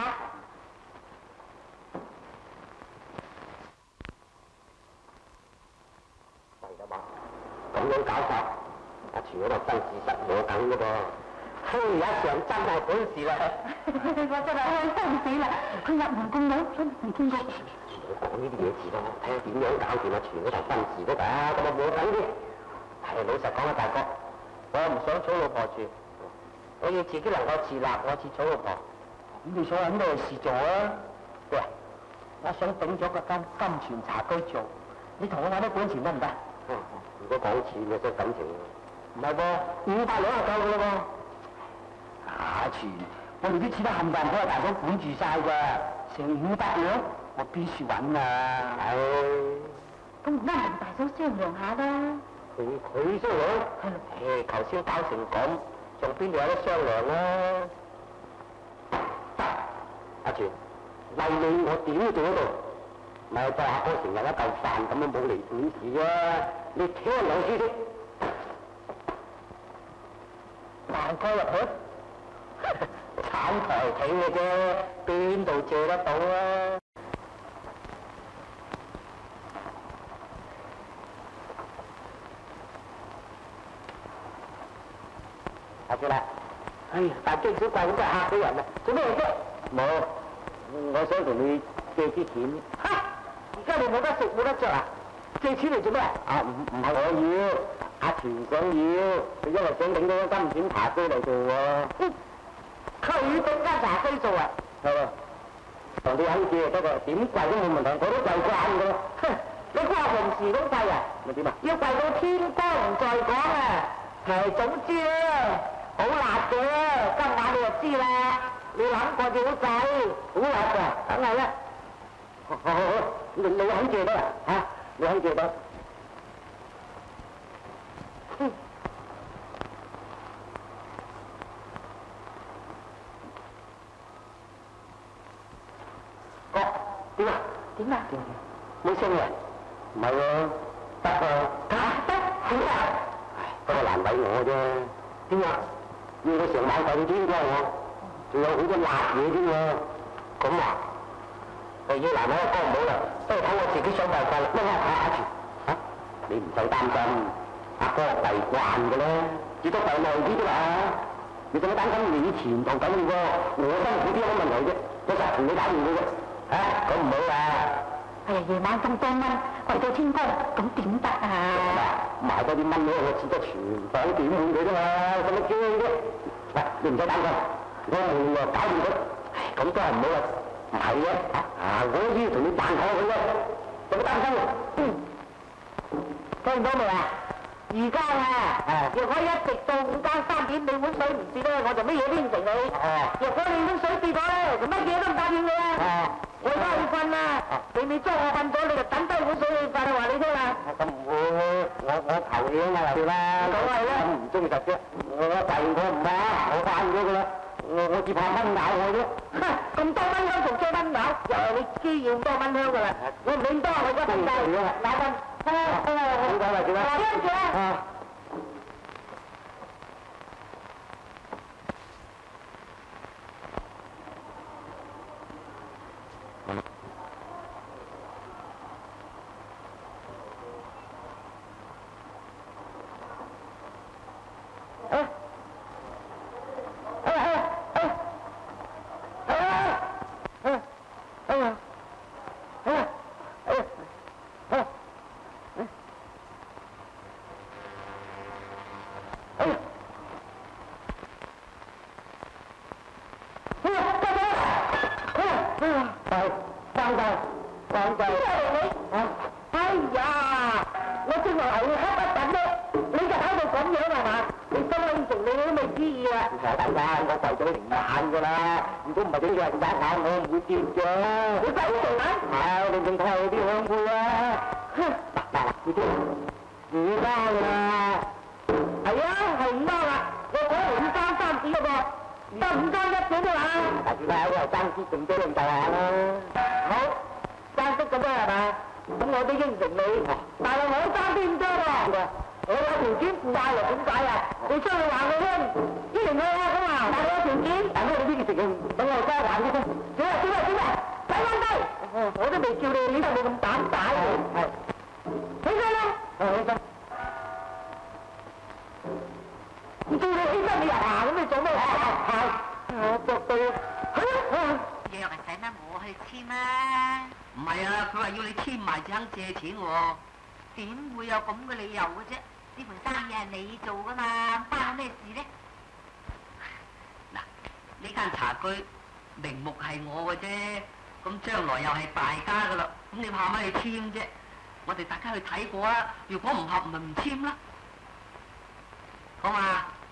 係啦嘛，咁樣搞法，阿全嗰度真事實我梗嘅噃。嘿，一上真係本事啦！
我真係開心死啦！佢入門咁老，真係未見過。
唔好講呢啲嘢字咯，睇下點樣搞掂阿全嗰頭真事都得，咁啊冇等啲。係老實講啊，大哥，我唔想娶老婆住，我要自己能夠自立，我至娶老婆。咁你想揾咩事做啊？喂，我想整咗個間金泉茶居做，你同我揾啲本錢得唔得？如果講錢嘅即係感情，唔係噃，500兩就夠噶啦噃。阿全，我哋啲錢都冚唪唥俾阿大嫂管住晒㗎，成500兩，我邊處揾啊？唉，
咁唔啱同大嫂商量下啦。
佢商量？唉，頭先搞成咁，仲邊度有得商量啊？阿全，為你我點都做得到，咪就阿哥成日一嚿飯咁樣冇嚟本事啊！你聽兩書先，飯哥入去。炒台企嘅啫，邊度借得到啊？阿姐啦，哎呀，大驚小怪咁真係嚇死人啦！做咩啫？冇，我想同你借啲錢。嚇！而家你冇得食冇得着啊？借錢嚟做咩啊？唔係我要，阿全想要，佢因為想整到間金錢茶居嚟做喎。佢整間茶居做啊？係喎，同你肯借得個，點貴都冇問題，我都貴慣㗎咯。你估下平時咁貴啊？咪點啊？要貴到天光唔再講啊！係總之咧，好辣嘅，今晚你就知啦。你諗過就好細，好辣㗎，梗係啦。好，你肯借得啊？嚇，你肯借得？哥，點啊？
點啊？
冇聲嘅，唔係喎，得喎，得，點啊？不過難為我啫，點啊？要我成晚瞓天光喎，仲有好多辣嘢添喎，咁啊？要難為阿哥唔好啦，不如睇我自己想辦法啦。乜啊？阿全，嚇你唔使擔心，阿哥係慣嘅啦，只不過係耐啲啫嘛。你做乜擔心你前途緊要喎？我辛苦啲有乜問題啫？我實同你搞掂佢嘅。嚇，咁唔好啦！
哎呀，夜晚咁多蚊，為到天光，咁點得啊？
賣多啲蚊咧，我只得全房點滿佢啫嘛，使乜驚啫？喂，你唔使擔心，我門又搞掂佢，咁都係唔好啦。唔係嘅，我要同你扮好佢嘅，有冇擔心？聽到未啊？而家啊，若果一直到午間3點你碗水唔跌咧，我就乜嘢都應承你。若果你碗水跌咗咧，就乜嘢都唔答應你啊！我而家要瞓啦，你裝我瞓咗，你就等低碗水去瞓，我話你聽啦。咁我頭嘢啊嘛，啦，咁係啦，唔中意實啫。我第二個唔怕，我慣咗噶啦，我只怕蚊咬我啫。咁多蚊香仲驚蚊咬？又係你知要咁多蚊香噶啦，我唔理咁多，我而家瞓覺，眼瞓。好講啦，點啊？聽住啊！
知啊！
大家，我跪咗成晚噶啦，如果唔係俾人打眼，我唔會跌嘅。
你真係成晚？
係，你仲睇下啲香灰啊？嗱，你知5包啦。
係啊，係5包啦。我講係5包3子嗰個，得5包1子啫嘛。
大家睇下爭啲仲多咁大眼啦。
好，爭啲咁多係嘛？咁我都應承你，但係我爭啲咁多喎。我有條件附帶喎，點解啊？你出去話我聽，應承佢啊咁啊！但係有條件，
但係你呢件事情，等我交還先。
點啊？仔翻低！我都未叫你，你都冇咁膽大喎。係，起身啦！
起身。
唔叫你起身，你又行，咁你做咩？係，我着到。
約係使乜我去簽啊？
唔係啊，佢話要你簽埋至肯借錢喎。
點會有咁嘅理由嘅啫？呢盤生意係你做噶嘛，關我咩事呢？
嗱，呢間茶居名目係我嘅啫，咁將來又係大家噶啦，咁你怕乜去簽啫？我哋大家去睇過啊，如果唔合咪唔簽啦，好嘛？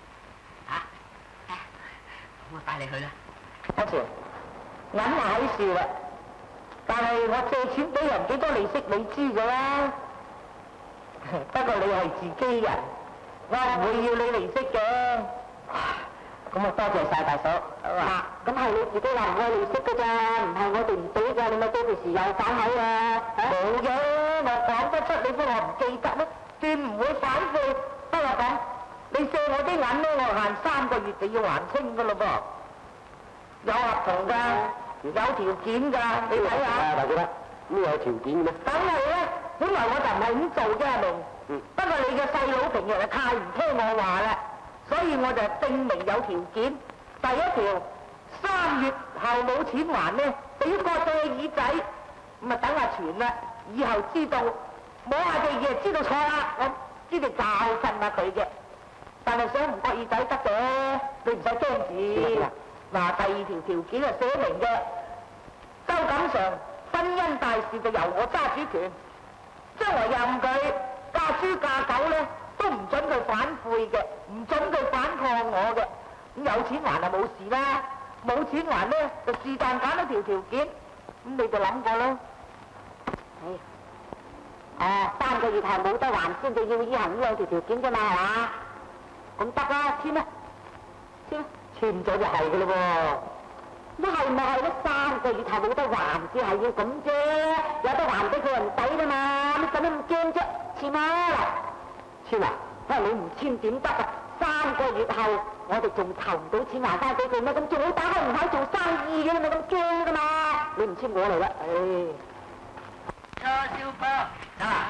咁我帶你去啦。
阿慈，銀係事啦，但係我借錢俾人幾多利息你知㗎啦。不過你係自己人，我唔會要你利息嘅。咁啊，多謝晒大嫂。咁係你自己話唔愛利息㗎咋，唔係我哋唔俾㗎，你咪到時又反口啊！冇嘅，我講得出，你估我唔記得咩？斷唔會反悔。不過講，你借我啲銀咧，我限3個月就要還清㗎咯噃。有合同㗎，有條件㗎，你睇下。
大姐啦，呢有條件嘅咩？
梗係啦，本來我就唔係咁做啫，阿明。不過你嘅細佬平日太唔聽我話啦，所以我就證明有條件。第一條，3月後冇錢還呢，俾割對耳仔，咁啊等下傳啦，以後知道摸下隻耳知道錯啦，我知道教訓下佢嘅。但係想唔割耳仔得嘅，你唔使驚住。嗱，第2條條件係寫明嘅，周錦常婚姻大事就由我揸主權，將來任佢嫁豬嫁狗咧，都唔准佢反悔嘅，唔准佢反抗我嘅。咁有錢還就冇事啦，冇錢還咧就是但揀一條條件，咁你就諗過啦。3個月後冇得還先至要依行呢2條條件啫嘛，係嘛？咁得啦，簽啦，簽咗就係嘅咯喎。咁係咪係咧？3個月後冇得還先係要咁啫，有得還俾佢又唔抵啦嘛，你使乜咁驚啫？簽啦，簽啊！你唔簽點得啊？3個月後我哋仲籌唔到錢還翻俾佢咩？咁仲好打開門口做生意嘅，你咪咁驚噶嘛？你唔簽我嚟啦，
叉燒包，得啦，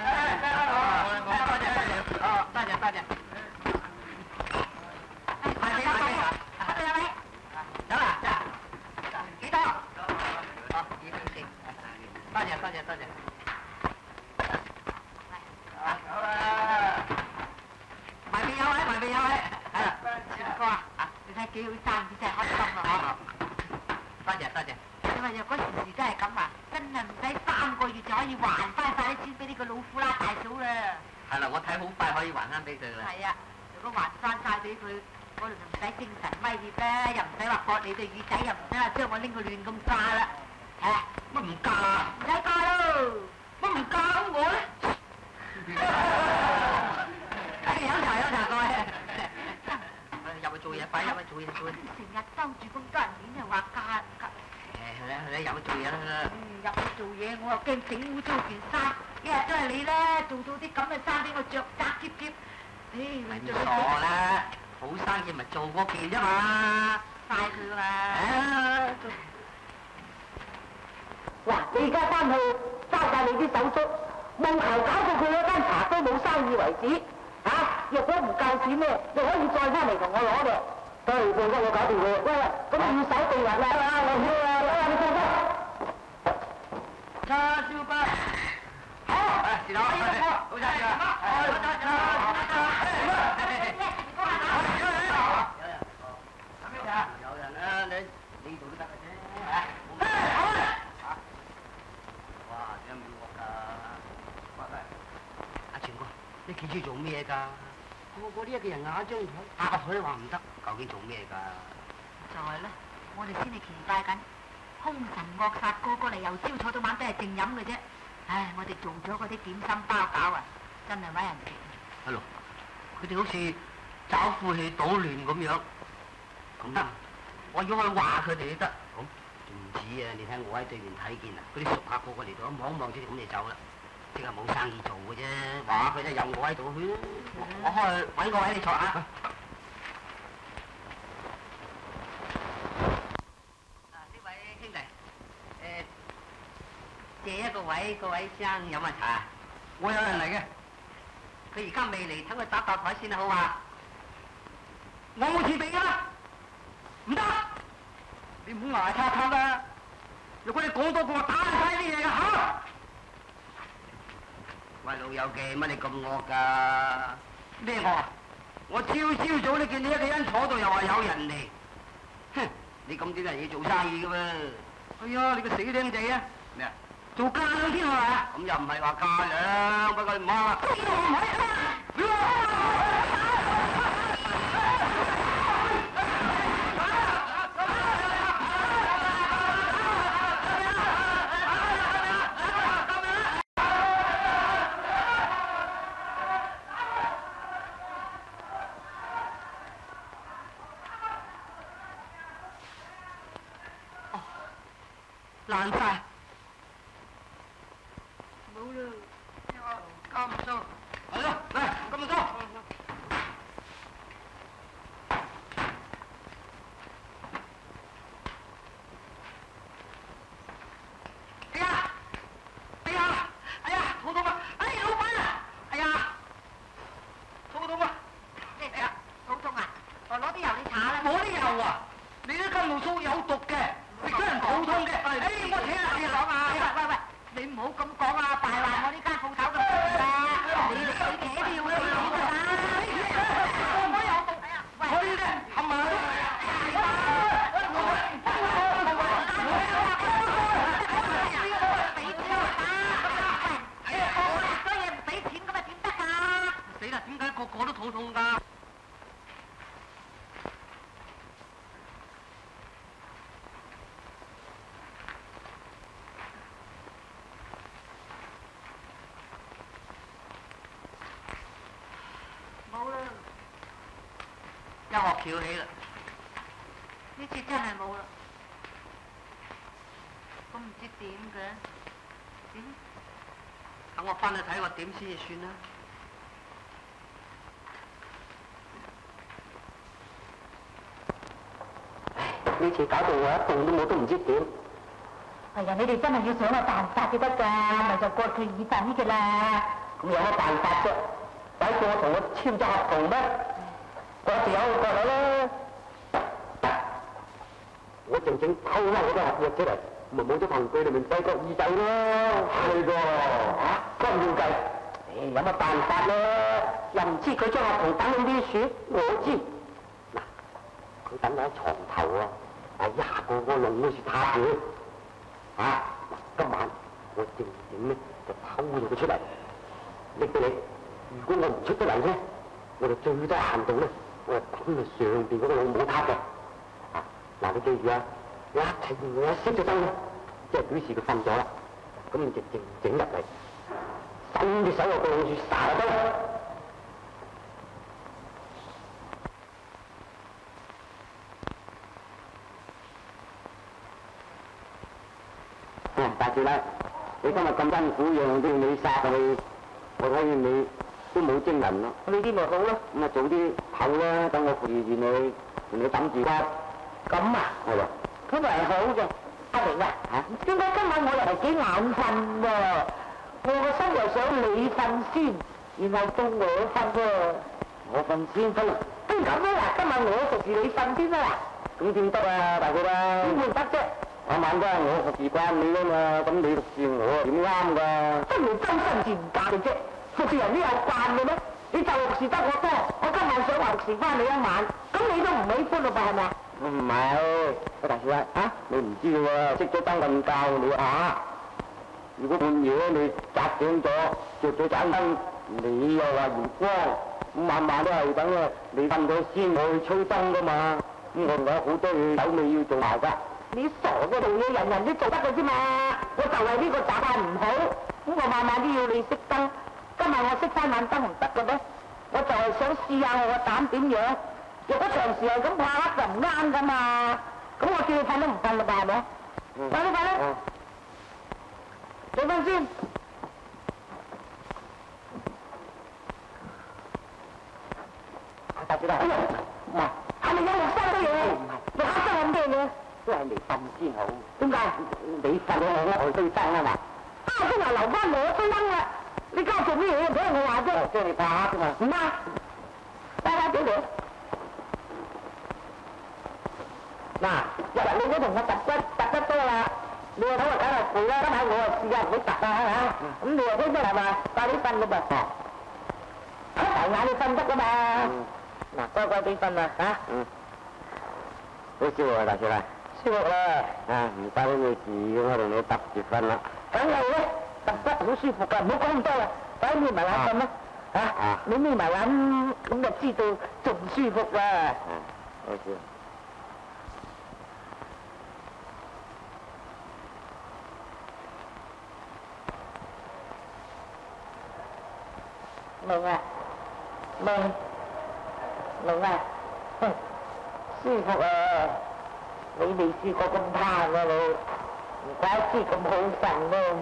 多謝，快啲，得啦，幾多？好，200，多謝。好啦，埋邊有位，係啦，小哥啊，你睇幾好生意，真係開心啊！多謝。
你話若果時真係咁啊，真係唔使3個月就可以還翻晒啲錢俾呢個老虎啦大嫂啦。
係啦，我睇好快可以還翻俾佢啦。
係啊，如果還翻晒俾佢，我哋就唔使精神威脅啦，又唔使話割你對耳仔，又唔使話將我拎佢亂咁嫁啦。
乜唔嫁啊？
唔使嫁咯，
乜唔嫁咁我咧？有茶各位，入去做嘢，快入去做嘢。
成日收住咁多人面又話嫁。
入去做嘢啦。
入去做嘢我又驚整污糟件衫，一日都係你咧做到啲咁嘅衫俾我着扎貼貼。
咪唔錯啦，好生意咪做嗰件啫嘛，
快佢嘛。
嗱，你而家翻去揸晒你啲手足，務求搞到佢嗰間茶居冇生意為止。若果唔夠錢咧，你可以再翻嚟同我攞嘅。對，放心，我搞掂佢。喂，咁要手定人啦，我要啊，你放心。
叉燒包，好，是啦，好晒有人啦，你做都得嘅啫。哇，點解冇㗎？阿全哥，你企住做咩㗎？個呢一個人壓張台，壓個台都話唔得。咁
究竟做咩㗎？
就係啦，我哋先係奇怪緊，兇神惡煞個個嚟由朝坐到晚都係淨飲嘅啫。唉，我哋做咗嗰啲點心包餃啊，真係揾人食。
係咯，佢哋好似找晦氣搗亂咁樣。咁得，我要去話佢哋都得。好，仲唔止啊！你睇我喺對面睇見啊，嗰啲熟客個個嚟到望望住咁就走啦，即係冇生意做嘅啫。話佢都有我喺度去，我開去揾個位你坐啊。呢位兄弟，借一個位，各位先生飲下茶。我有人嚟嘅，佢而家未嚟，等佢打台先啦，好嘛？我冇錢俾㗎啦，唔得！你唔好牙擦擦啦！如果你講多個，我打你晒啲嘢㗎嚇！喂，老友記，乜你咁惡㗎？咩惡啊？我朝早都見你一個人坐度，又話有人嚟。哼！你咁啲人要做生意㗎嘛？哎呀，你個死僆仔啊！咩啊？做家兩添係嘛？咁又唔係話家兩，不過你唔好啊！爛晒，冇啦，交唔收，係咯，嚟，咁就收。哎呀，好痛啊！哎，老闆啊！哎呀，痛啊！
咩事啊？肚痛啊？我攞啲油你搽啦。
冇啲油啊！你啲金露酥有毒嘅。食咗人肚痛嘅，我請下你講啊！
喂，你唔好咁講啊，敗壞我呢間鋪頭咁㗎！你企都要死㗎啦！我有毒，喂，
我呢啲冚埋佢。
俾錢啊！喂，我食咗嘢唔俾錢咁啊點得㗎？
死啦！點解個個都肚痛㗎？一學翹起啦！
呢次真係冇啦，咁唔知點嘅？點？
等我翻去睇個點先至算啦。呢次搞到我一動都冇，都唔知點。
係啊，你哋真係要想個辦法至得㗎，咪就割佢耳仔㗎啦。
咁有乜辦法啫？鬼叫我同佢簽咗合同咩？割就有割佢啦。我靜靜偷翻嗰個合約出嚟，咪冇咗憑據，你咪使割耳仔咯。係㗎，嚇咁要計。有乜辦法咧？又唔知佢將合同等緊啲書，我知。嗱，佢等喺床頭啊！哎呀，個籠好似塌咗。嚇！今晚我靜靜咧就偷咗佢出嚟，拎俾你。如果我唔出得嚟咧，我就最低限度咧，我就抌喺上邊嗰個籠冇塌嘅。啊！嗱，你記住啊，一停我一熄咗燈咧，即係表示佢瞓咗啦。咁你就靜靜入嚟，伸隻手落個籠處撒落去。大少奶，你今日咁辛苦讓啲你殺佢，我睇見你都冇精神咯。呢啲咪好咯，咁啊早啲唞啦，等我扶住你，同你揼住骨。咁啊？係喎。咁咪好嘅。阿明啊，點解今晚我又係幾眼瞓喎？我個心又想你瞓先，然後到我瞓喎。我瞓先瞓。不如咁啦，今晚我服住你瞓先啦。咁點得啊，大哥啦？點會得啫？晚晚都係我服侍慣你㗎嘛，咁你服侍我點啱㗎？真係周身自唔慣嘅啫，服侍人都有慣嘅咩？你就服侍得我多，我今晚想話服侍翻你一晚，咁你都唔喜歡咯噃係咪啊？唔係，大少啊，你唔知嘅喎，熄咗燈瞓覺你如果半夜你扎醒咗，着咗盞燈，你又話陽光， 晚晚都係等啊，你瞓咗先去吹燈噶嘛。咁我仲有好多嘢有你要做埋㗎。
你傻嘅做嘢，人人都做得嘅啫嘛。我就係呢個習慣唔好，咁我晚晚都要你熄燈。今日我熄翻晚燈唔得嘅咩？我就係想試下我個膽點樣。如果長時係咁怕黑就唔啱噶嘛。咁我叫你瞓都唔瞓啦吧，係咪？快啲快啲，做瞓先。
大姐大，
哎呀，唔係，係咪有學生嘅嘢？你嚇得我咁嘅嘢？
都係未瞓先好。
點解？
你瞓我追燈啊嘛。
啊，今日留翻我追燈啦！你家做咩嘢？俾人我話啫。
即係你怕黑啫嘛。
唔啱，大家俾你。嗱，日日你都同我揼得多啦，你個頭啊梗係攰啦，今晚我啊試下唔好揼啊嚇，咁你又聽咩係嘛？快啲瞓啦噃，開大眼你瞓得噶嘛？嗱，乖乖地瞓啦嚇。
好舒服啊，大少奶。
舒服啦。
唔關你事，我同你揼住瞓啦。
梗係咧，揼得好舒服噶，唔好講咁多啦，快啲眯埋眼瞓啦嚇。你眯埋眼咁就知道仲舒服啦。
好笑。
明啊，明啊，舒服啊！你未試過咁嘆啊你，唔怪之咁好瞓咯。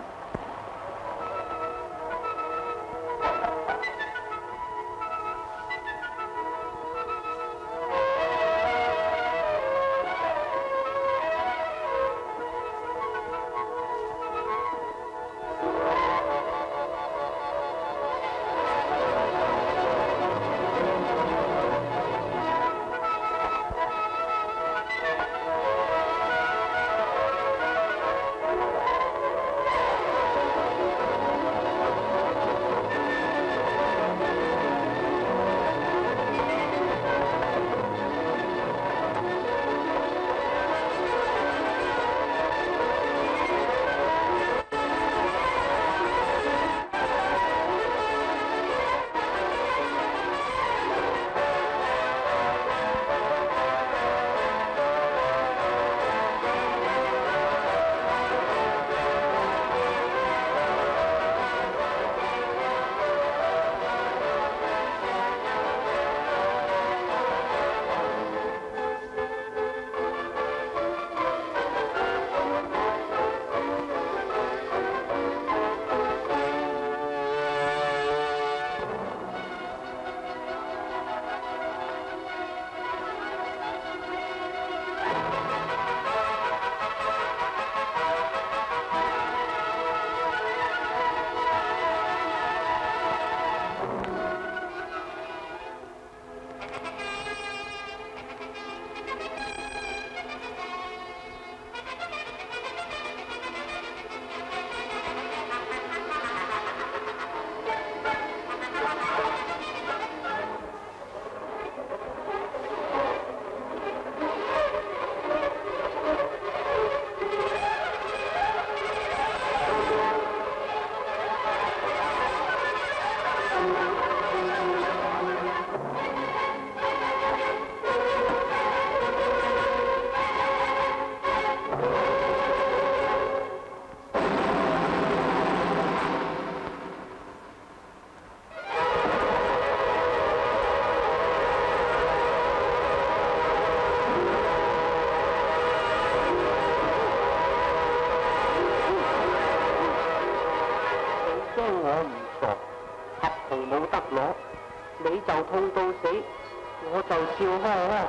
你就痛到死，我就笑開啦。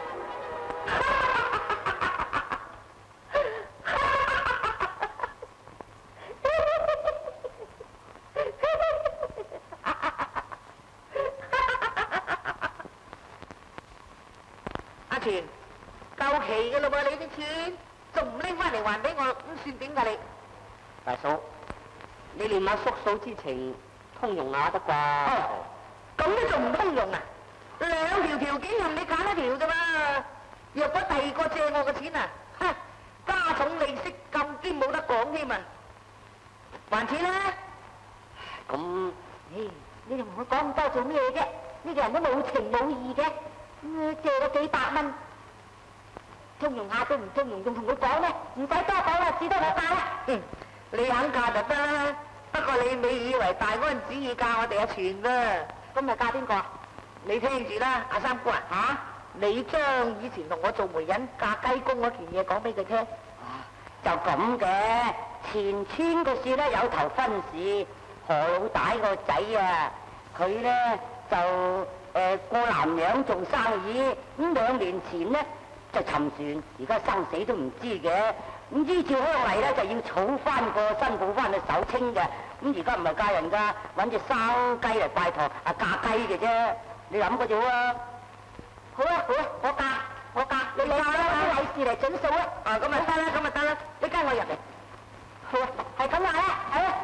阿全，夠期嘅嘞喎，你啲錢仲唔拎翻嚟還俾我，咁算點㗎你？
大嫂，你練下叔嫂之情，通融下得啩？
咁都仲唔通用啊？兩條條件任你揀一條啫嘛。若果第二個借我嘅錢啊，加重利息咁堅冇得講添啊！還錢啦！
咁，
你同佢講咁多做咩啫？呢個人都冇情冇義嘅，借咗幾百蚊，通用下都唔通用，仲同佢講咩？唔使多講啦，只得我嫁啦。
你肯嫁就得啦。不過你咪以為大安旨意嫁我哋阿全啦？
咁咪嫁邊個啊？
你聽住啦，阿三姑啊嚇！你將以前同我做媒人嫁雞公嗰件嘢講俾佢聽。
就咁嘅，前村嘅事咧有頭婚事，何老大個仔啊，佢咧就過南洋做生意，咁2年前咧就沉船，而家生死都唔知嘅。咁依照鄉例咧就要儲翻個新抱翻去手清嘅。咁而家唔係嫁人㗎，揾隻生雞嚟拜堂啊嫁雞嘅啫。你諗過就好啊？
好啊好啊，我嫁，你攞啲利是嚟整數啊！
咁咪得啦，咁咪得啦，你跟我入嚟。
好啊，係咁話啦，係啊，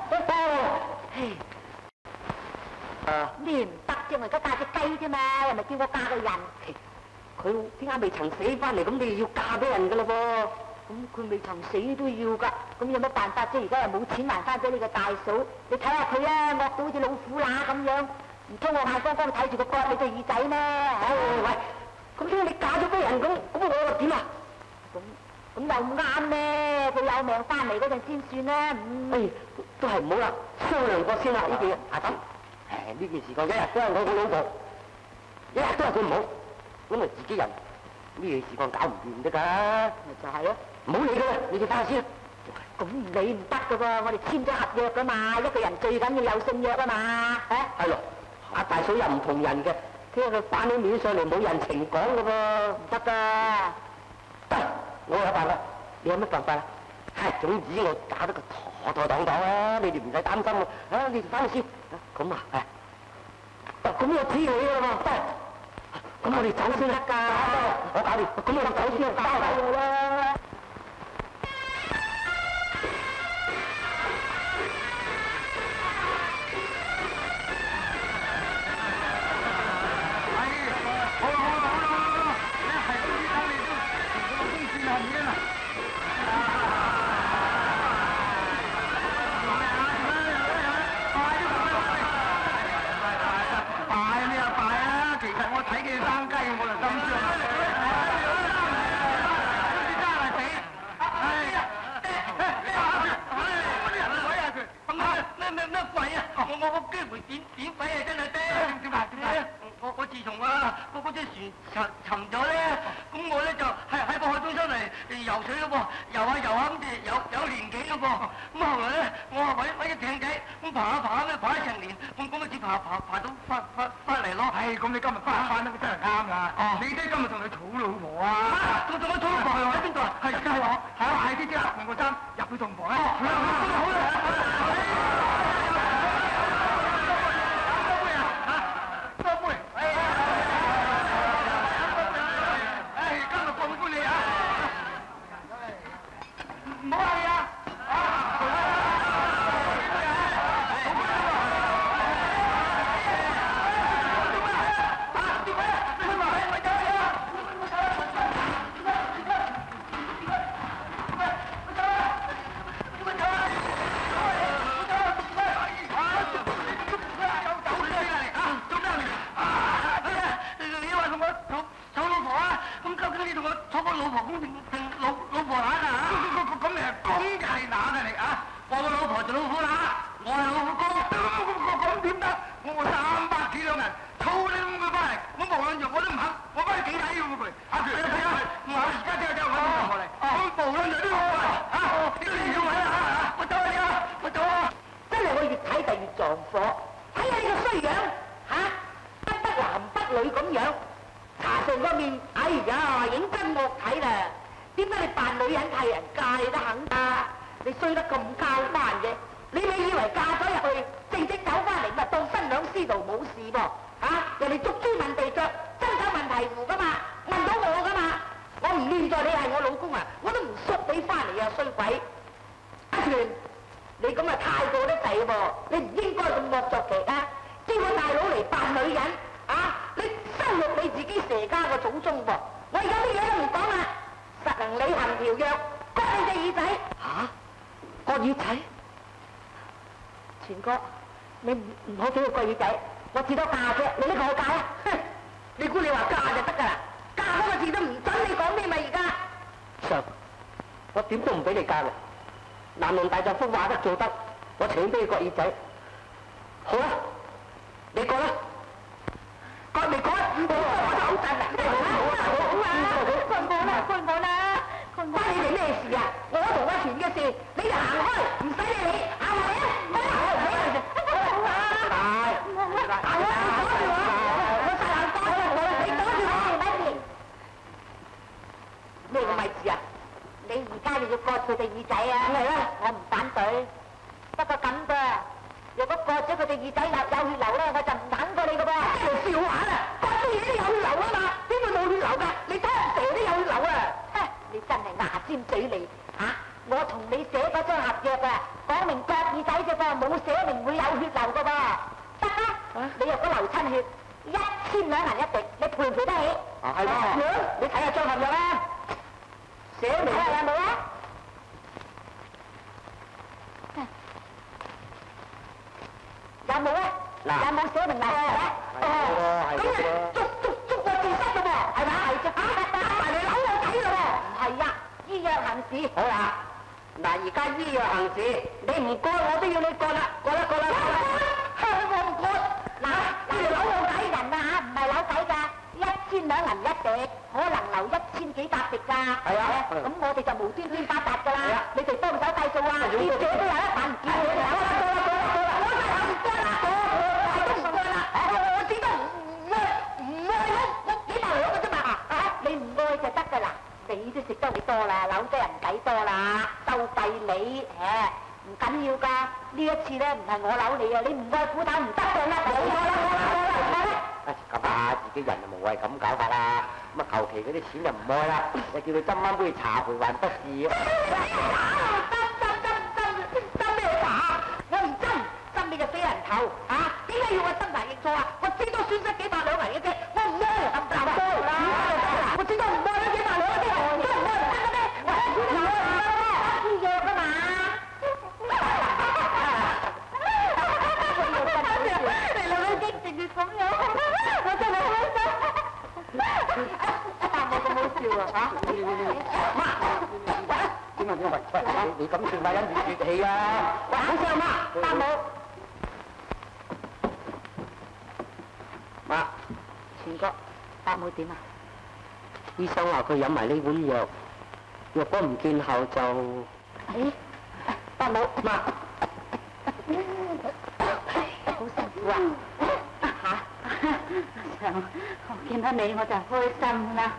咩唔得啫？我而家嫁隻雞啫嘛，又咪叫我嫁個人。
佢點解未曾死翻嚟？咁你要嫁俾人㗎嘞噃？
咁佢未曾死都要㗎，咁有乜辦法啫？而家又冇錢還翻俾你個大嫂，你睇下佢啊，惡到好似老虎乸咁樣，唔通我眼光光睇住佢割你隻耳仔咩？
喂，咁點解你嫁咗俾人咁我又點啊？
咁又唔啱咩？佢有命翻嚟嗰陣先算啦。
都係唔好啦，商量過先啦呢件。阿嬸，呢件事個一日都係我個老婆，一日都係佢唔好，咁咪自己人。咩事幹搞唔掂得㗎？
咪就係咯，
唔好理佢啦，你哋翻去先。
咁你唔得㗎喎，我哋簽咗合約㗎嘛，一個人最緊要有信約啊嘛，
係咯，阿大嫂又唔同人嘅，聽佢反起面上嚟冇人情講㗎噃，
唔得㗎。
得，我有辦法，你有乜辦法啊？總之我搞得個妥妥當當啊，你哋唔使擔心啊，你哋翻去先。咁啊，咁我知你㗎啦嘛，得。咁我哋走先得㗎，我搞掂。咁我哋走先，交俾我啦。
好啦，你係嗰啲你都同個公司係咩啦？睇見生雞我就心傷，啲真係死，咩鬼啊！我個機會點鬼啊！真係點解？我自從嗰隻船沉咗咧，咁我咧就喺個海中心嚟游水咯噃，游下咁有年紀咯噃，咁後來咧我揾隻艇仔，咁爬咧爬咗成年，咁咪至爬到翻嚟咯。咁你今日翻得真係啱啦。你爹今日同你娶老婆啊？同我娶老婆喺邊度啊？係我，快啲換個衫入去洞房啊！好啦。
全哥，你唔好俾佢割耳仔， 我至多嫁啫，你呢個我嫁啊！哼，你估你話嫁就得㗎啦？嫁嗰個字都唔準你講添嘛而家。
上，我點都唔俾你嫁嘅。男人大丈夫話得做得，我情願俾你割耳仔。好啦，你割啦，割未割？我就好震啦！
判我啦！關你哋咩事啊？我同阿全嘅事，你就行開，唔使理你，行埋啊！咩個咪字啊？你而家就要割佢哋耳仔啊？係啦，我唔反對，不過咁噃，如果割咗佢哋耳仔有血流咧，我就唔肯過你噶噃。笑話啦，割啲嘢都有血流啊嘛，點會冇血流㗎？你睇人蛇都有血流啊！你真係牙尖嘴利嚇！我同你寫嗰張合約啊，講明割耳仔啫噃，冇寫明會有血流㗎噃。得啦，你若果流親血，1000兩銀一滴，你賠唔賠得起？係喎，你睇下張合約啦，寫明啦有冇啊？有冇啊？有冇寫明流血咧？咁捉我自殺㗎喎，係嘛？係啫，埋你扭我仔咯喎！唔係呀，依約行事。好啦，嗱，而家依約行事，你唔割我都要你割啦，割啦！我唔割。嗱，你扭我仔人啊嚇，唔係扭仔㗎，1000兩銀一滴，可能流1000幾百滴㗎。係啊，咁我哋就無端端發達㗎啦。你哋幫手計數啊，業者都有一份，唔見你啦。就得㗎啦，你都食得你多啦，扭得人計多啦，收費你，唔緊要㗎。呢一次咧唔係我扭你啊，你唔愛苦頭唔得㗎啦，冇啦。
咁啊，自己人就無謂咁搞法啦。咁啊，求其嗰啲錢就唔愛啦，你叫佢斟翻杯茶陪還不是。
斟咩茶？我唔斟你就飛人頭嚇。點解要我斟大益錯啊？我最多損失幾百兩銀嘅啫，我唔愛就咁大多啦。我最多唔愛咗幾百兩嘅啫，都唔愛唔得嘅咩？醫藥㗎嘛。你兩個激定咁樣，我真係開心。答我咁好笑啊嚇！
點啊？你咁算咪忍住絕氣啊！
喂，好聲媽，答我。
媽，
全哥，答我點啊？
醫生話佢飲埋呢碗藥，若果唔見效就……
答我，媽，好辛苦啊！嚇，阿常，我見到你我就開心啦。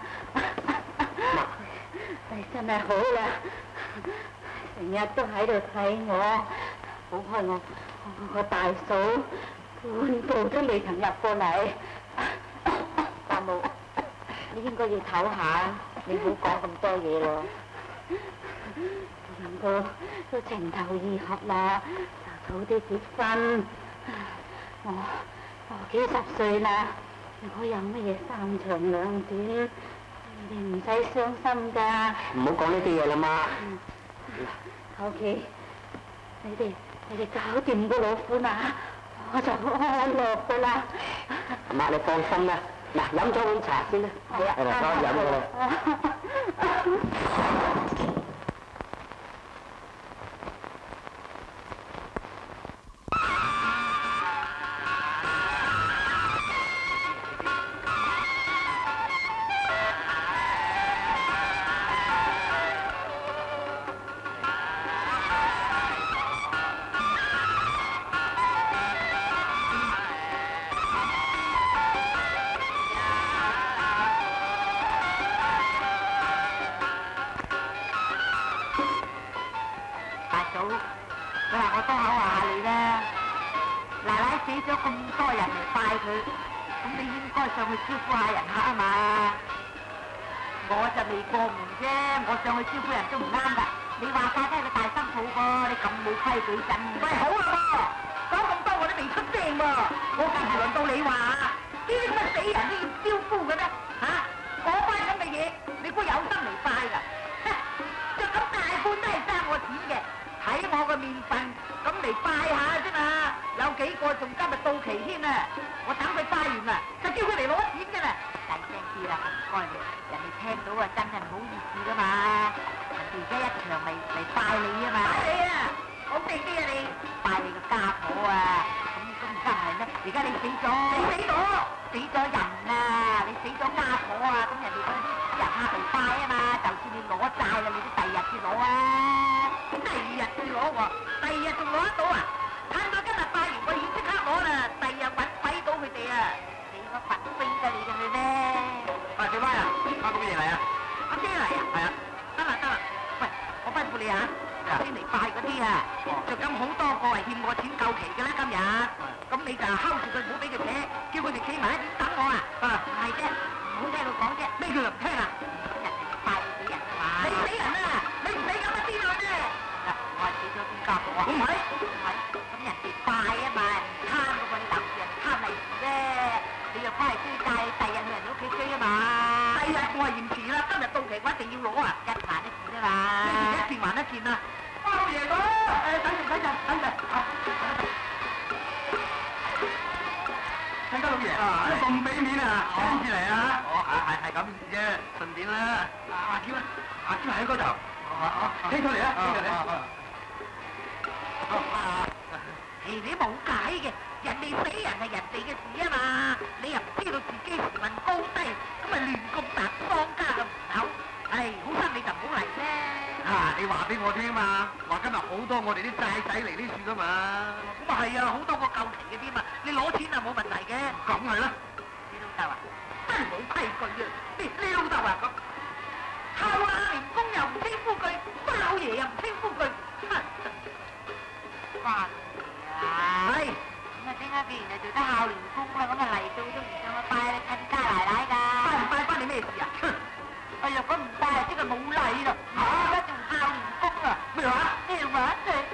你真係好啦，成日都喺度睇我，好開我個大嫂半步都未曾入過嚟。大母，你應該要唞下，你唔好講咁多嘢咯。兩個都情投意合啦，就早啲結婚。我幾10歲啦，我有乜嘢三長兩短？你唔使傷心㗎。
唔好講呢啲嘢啦，媽。
後期你哋搞掂個老虎乸，我就安樂㗎啦。
媽，你放心啦。嗱，飲咗碗茶先啦。係啦，我飲㗎啦。
上去招呼下人客啊嘛，我就未過門啫，我上去招呼人都唔啱㗎。你話晒都係個大新抱噃，你咁冇規矩真。喂，好啦噃，講咁多我都未出聲喎，我幾時輪到你話？呢啲咁嘅死人都要招呼嘅咩？嚇，嗰班咁嘅嘢，你估有心嚟拜㗎？就咁大半都係爭我錢嘅，睇我個面份，咁嚟拜下啫嘛。有幾
幾個仲今日到期添啊！我等佢拜完啦，就叫佢嚟攞錢㗎啦。大聲啲啦，唔該你，人哋聽到啊真係唔好意思㗎嘛。人哋而家一場嚟拜你啊嘛。拜你啊！好地啲啊你，拜你個家婆啊！咁真係咩？而家你死咗，死咗人啊！你死咗家婆啊！咁人哋嗰啲人客嚟拜啊嘛，就算你攞債啦，你都第二日先攞啊！第二日先攞喎，第二日仲攞得到啊？趁到今日拜完個宴即刻攞啦，第二日揾鬼到佢哋啊！你個佛飛㗎你哋咩？
喂，小威啊，阿寶爺嚟啊！
阿姐嚟啊？
係啊。
得啦，喂，我吩咐你啊，先嚟拜嗰啲啊，就咁好多個係欠我錢夠期嘅啦今日，咁你就睺住佢唔好俾佢扯，叫佢哋企埋一邊等我啊！唔係啫，唔好聽佢講啫，咩叫唔聽啊？人哋嚟拜你死人啊嘛！你死人啊！你唔死咁啊邊個啫？我係死咗邊家婆啊？唔係，咁人哋拜啊嘛，唔貪嗰個你諗住人哋貪利是啫，你又翻嚟追債，第日去人哋屋企追啊嘛！第日我係嫌遲啦，今日到期我一定要攞啊！一還一件啊嘛！一件還一件啊！包爺哥，等陣，陳家老爺，咁俾面啊，親自嚟啊！
係咁啫，順便啦。
阿嬌喺嗰度，
聽出嚟啊！
你冇解嘅，人哋死人係人哋嘅事啊嘛，你又唔知道自己時運高低，咁咪亂咁搭當家嘅門口，好心你就唔好嚟啫。
你話俾我聽嘛，話今日好多我哋啲債仔嚟呢處噶嘛。
咁啊係啊，好多個夠期嘅添啊，你攞錢啊冇問題嘅。
咁係啦。
你老豆啊，真係冇規矩啊！你老豆啊咁，孝下廉公又唔稱呼佢，包爺又唔稱呼佢，包爺啊！係，咁啊點解既然係做得孝廉公啦，咁啊嚟到都唔上去拜你親家奶奶㗎？拜唔拜關你咩事啊？哎呀，咁唔拜啊，即係冇禮啦！而家仲孝廉公啊？咩話？咩話？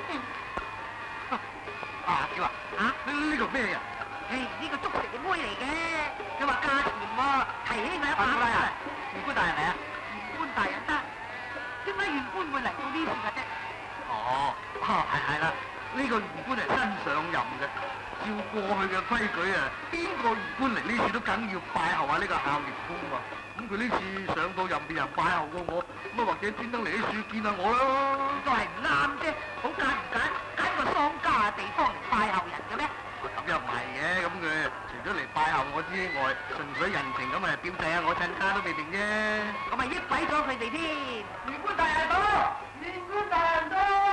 叫啊！呢個咩啊？
呢個捉食嘅妹嚟嘅，佢話價錢喎，提起佢一把啊！
縣官大人嚟啊！
縣官大人得，點解縣官會嚟到呢處嘅啫？
係啦，呢個縣官係新上任嘅，照過去嘅規矩啊，邊個縣官嚟呢處都梗要拜候下呢個孝廉公喎。咁佢呢次上到任，別人拜候過我，咁啊或者專登嚟呢處見下我啦。
都係唔啱啫，好揀唔揀個喪家嘅地方嚟拜候人嘅咩？
咁又唔係嘅，咁佢除咗嚟拜候我之外，純粹人情咁啊表弟啊我親家都未定啫。
咁咪益鬼咗佢哋添。
縣官大人到，縣官大人到。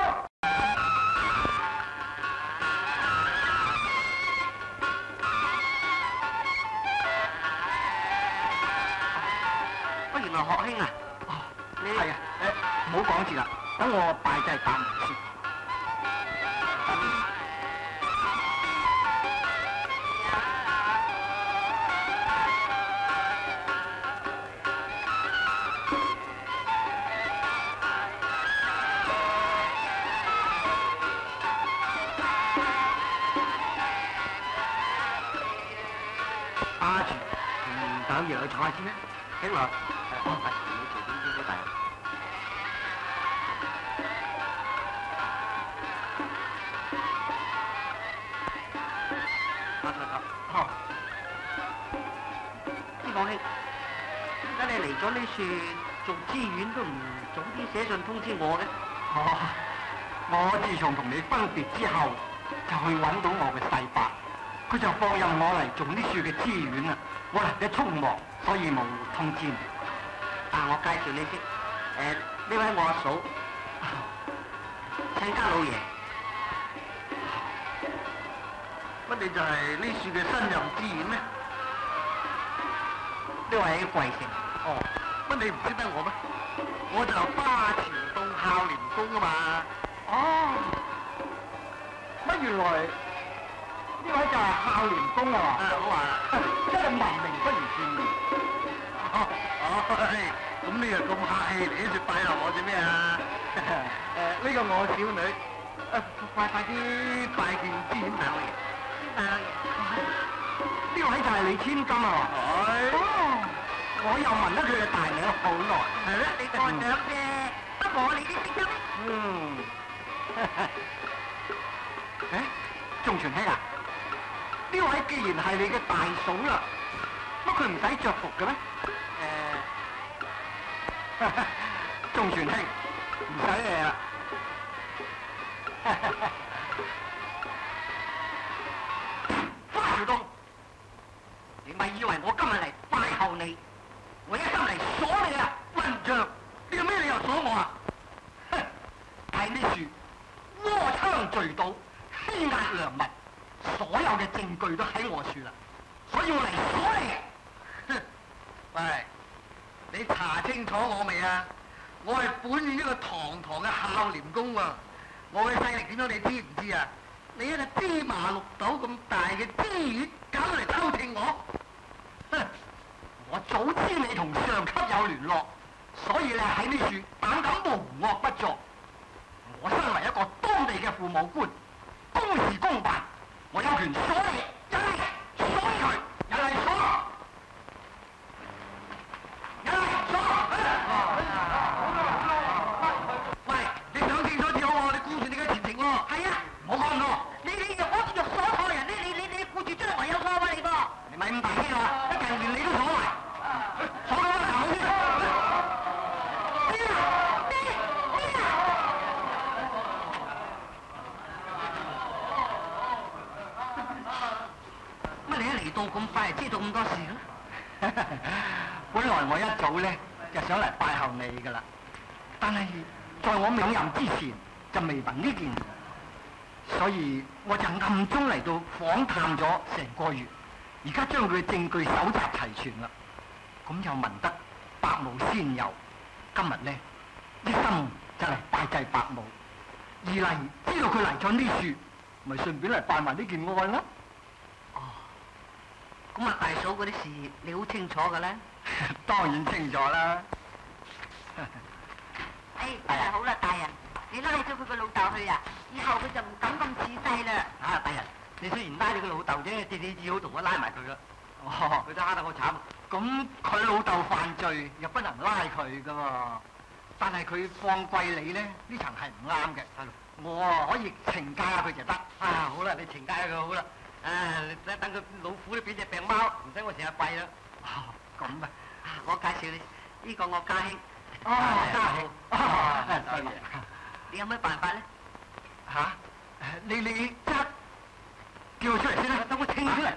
原來學兄啊，你
係啊，唔好講住啦，等我拜祭答門先。阿住，等爺去坐下先啦。聽落。
點解你嚟咗呢處做知縣都唔早啲寫信通知我嘅？
我自從同你分別之後，就去揾到我嘅細伯，佢就放任我嚟做呢處嘅知縣啦。我嚟得匆忙，所以冇通知你。
但我介紹你識，呢位我阿嫂，親家老爺。
乜你就係呢處嘅新任知縣咩？
呢位貴姓？
乜你唔識得我咩？我就花錢到孝廉公啊嘛。乜原來呢位就係孝廉公啊？好啊，真係聞名不如見面。咁你又咁客氣嚟呢處拜候我做咩啊？呢個我小女，快啲拜見知縣大老爺。
大老爺，
呢位就係李千金啊！我又聞得佢嘅大名好耐。
係啦，你過獎啫，不過你啲聲音。
仲傳起啊？ 呢位既然係你嘅大嫂啦，乜佢唔使着服嘅咩？仲全兄，唔使你啦。花耀東，你咪以為我今日嚟拜候你，我一心嚟鎖你啊！混帳，你有咩理由鎖我啊？哼！喺呢處窩槍聚賭，欺壓良民，所有嘅證據都喺我處啦，所以我嚟鎖你。哼！喂，你查清楚我未啊？我係本縣一個堂堂嘅孝廉公喎，我嘅勢力點樣你知唔知啊？你一個芝麻綠豆咁大嘅知縣，搞到嚟偷聽我，哼！我早知你同上級有聯絡，所以你喺呢處膽敢無惡不作。我身為一個當地嘅父母官，公事公辦，我有權鎖你，一嚟鎖佢，一嚟鎖。喂，你想清楚至好喎，你顧住你嘅前程喎。係啊，唔好講咁多。你若鎖錯人咧，你顧住將來有錯喎你噃。你咪咁大機啦，一陣連你都鎖埋，鎖到我頭先。乜你一嚟到咁快就知道咁多事咧？本來我一早咧就想嚟拜候你噶啦，但係在我上任之前就未聞呢件，所以我就暗中嚟到訪探咗成個月，而家將佢嘅證據搜集齊全啦，咁又聞得伯母先有，今日咧一心就嚟拜祭伯母，二嚟知道佢嚟咗呢處，咪順便嚟辦埋呢件案啦。哦，咁啊大嫂嗰啲事你好清楚嘅咧？當然清楚啦。
哎，好啦，大人，你拉咗佢個老豆去啊，以後佢就唔敢咁自細啦。
啊，大人，你雖然拉咗佢老豆啫，你只好同我拉埋佢啦。哦，佢都蝦得好慘。咁佢老豆犯罪又不能拉佢噶喎，但係佢放貴你咧，呢層係唔啱嘅。係咯，我可以懲戒下佢就得。啊，好啦，你懲戒下佢好啦。你等佢老虎都變隻病貓，唔使我成日跪啦。咁啊，我介紹你，呢個我家兄。家兄。多謝。
你有咩辦法咧？
嚇？你即刻叫佢出嚟先啦，等我清出嚟。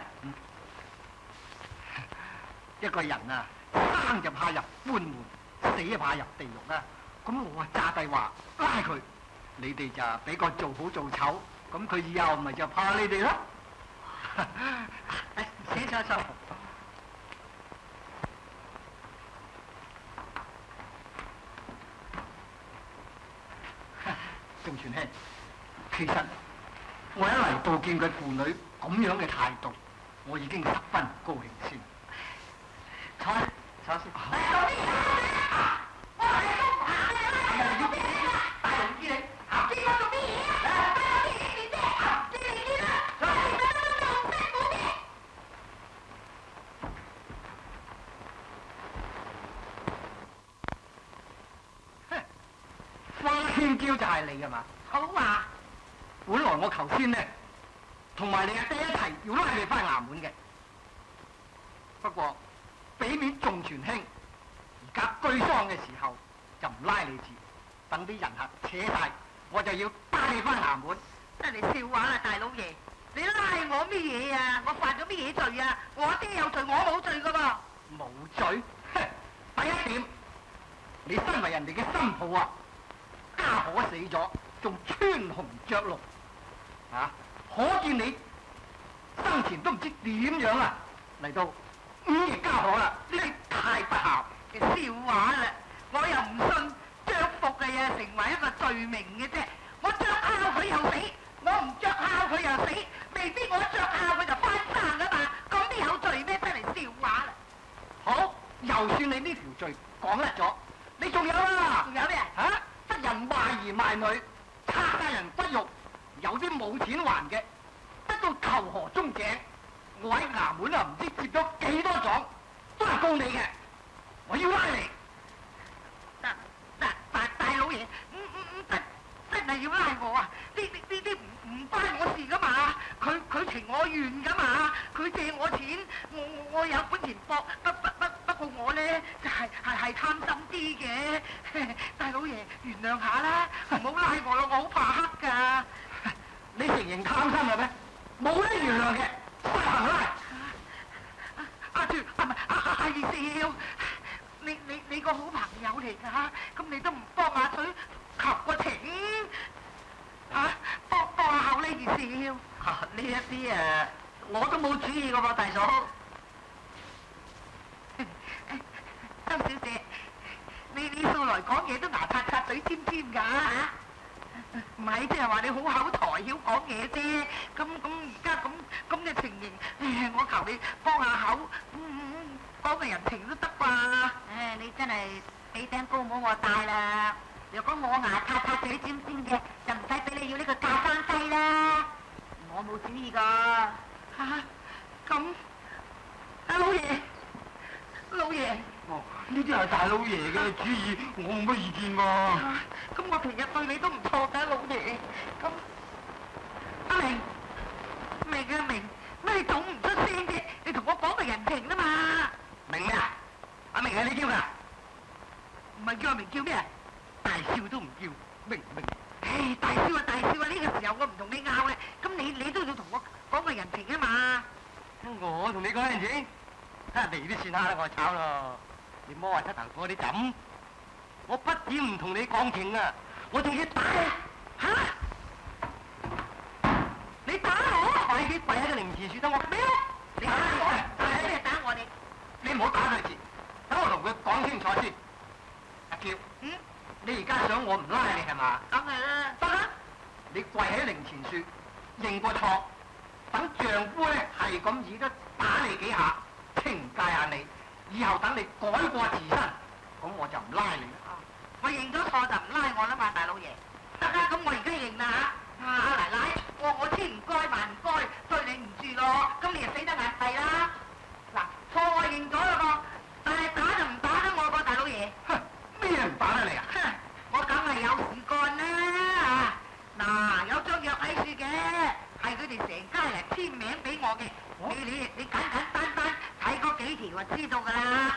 一個人啊，生就怕入官門，死就怕入地獄啦。咁我詐帝話拉佢，你哋就俾個做好做醜，咁佢以後咪就怕你哋啦。寫錯數。仲全兄，其實我一嚟到見佢父女咁樣嘅態度，我已經十分唔高興先。坐先。大龍知你，知我做咩嘢啊？知你知啦，花千嬌就係你㗎嘛？
好話，
本來我頭先呢，同埋你阿爹一齊要拉你翻衙門嘅，不過俾面仲全兄，而家居喪嘅時候就唔拉你住，等啲人客扯晒，我就要帶你翻衙門。
真係笑話啦，大老爺，你拉我咩嘢啊？我犯咗咩嘢罪啊？我阿爹有罪，我冇罪噶噃。
冇罪？第一點，你身為人哋嘅新抱啊，家婆死咗，仲穿紅着綠，啊！可見你生前都唔知點樣啊，嚟到忤逆家婆啦，呢啲太不孝
嘅笑話啦！我又唔信着服嘅嘢成為一個罪名嘅啫。我着孝佢又死，我唔着孝佢又死，未必我着孝佢就翻生噶嘛。咁你有罪咩？真係笑話啦！
好，就算你呢條罪講甩咗，你仲有啦？
仲有咩？
嚇！得人賣兒賣女，拆家人骨肉，有啲冇錢還嘅，得到求河中井。我喺衙門啊，唔知接咗幾多狀，都係告你嘅。我要拉你。
大老爺，真係要拉我啊！呢啲唔關我事噶嘛。佢
佢情我願噶嘛，佢借我錢，我有本錢搏，不過我咧就係貪心啲嘅，大佬爺原諒下啦，唔好拉我啦，我好怕黑㗎。
你承認貪心係咩？冇得原諒嘅，不行啦！
阿柱，唔係阿二少，你個好朋友嚟㗎，咁你都唔幫阿水求個情，幫下口呢二少。
呢一啲我都冇主意㗎噃，大嫂。
周小姐，你素來講嘢都牙刷刷嘴尖尖㗎嚇，唔係即係話你好口才曉講嘢啫。咁而家咁嘅情形，我求你幫下口，講個人情都得啩。
你真係俾頂高帽我戴啦！若果我牙刷刷嘴尖尖嘅，就唔使俾你要呢個架生雞啦。我冇主意㗎。
咁，阿老爺。
哦，呢啲係大老爺嘅主意，我冇乜意見喎。
咁我平日對你都唔錯㗎，老爺。咁，阿明，咩你總唔出聲啫？你同我講個人情啦嘛。
明咩啊？阿明係你叫㗎？
唔係叫阿明叫咩啊？
大少都唔叫，明。
唉，大少啊！呢個時候我唔同你拗嘅，咁你都要同我講個人情啊嘛。
我同你講人情，你都算下啦，我炒咯。你摸下膝頭哥啲枕，我不止唔同你講情啊，我仲要打你。
嚇！你打我？
快啲跪喺個靈前樹等我咩？
你打我？咩打我你？
你唔好打佢字，等我同佢講清楚先。阿嬌，你而家想我唔拉你係嘛？
梗係啦。
得啦，你跪喺靈前樹認個錯，等丈夫咧係咁而家打你幾下，懲戒下你。以後等你改過自身，咁我就唔拉你啦。
我認咗錯就唔拉我啦嘛，大老爺。得啦，咁我而家認啦嚇。阿奶奶，我千唔該萬唔該，對你唔住咯。咁你就死得眼閉啦。嗱，錯我認咗啦噃，但係打就唔打得我個大老爺。
咩人唔打得你啊？
我梗係有事幹啦。嗱，有張約喺處嘅，係佢哋成家人簽名俾我嘅。你簡單睇嗰幾條就知道㗎啦。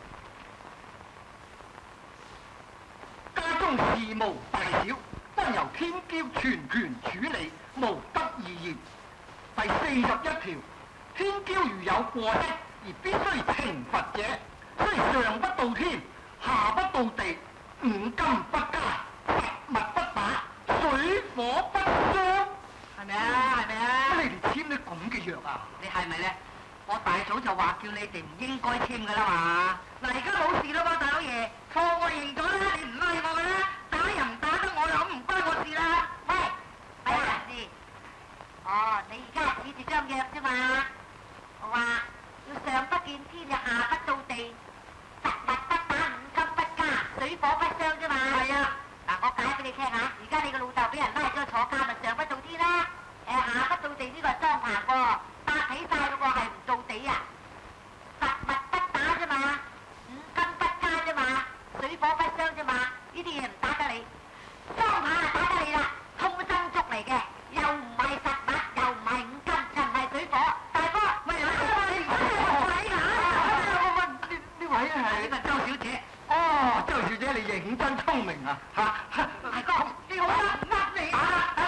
家中事務大小，均由天驕全權處理，無得二言。第41條，天驕如有過失而必須懲罰者，雖上不到天，下不到地，五金不加，實物不打，水火不傷。
係咪啊？
你哋簽啲咁嘅約啊？
你係咪咧？我大早就話叫你哋唔應該簽㗎啦嘛。嗱，而家冇事啦喎，大老爺，錯我認咗啦，你唔拉我㗎啦，打又唔打得我又唔關我事啦。
喂，係人事。你而家指住張約啫嘛？我話要上不見天，就下不到地，實物不打，五金不加，水火不傷啫嘛。
係啊。
嗱，我解俾你聽下，而家你個老豆俾人拉咗坐監，咪上不到天啦。下不到地呢個係裝棚喎，搭起晒嗰個係唔到地啊！實物不打啫嘛，五金不加啫嘛，水火不傷啫嘛，呢啲嘢唔打得你。裝棚就打得你啦，通身竹嚟嘅，又唔係實物，又唔係五金，又唔係水火。大哥，
喂，你唔好睇㗎！
呢位係
呢個周小姐。
哦，周小姐你認真聰明啊！
大哥，你好呃你啊！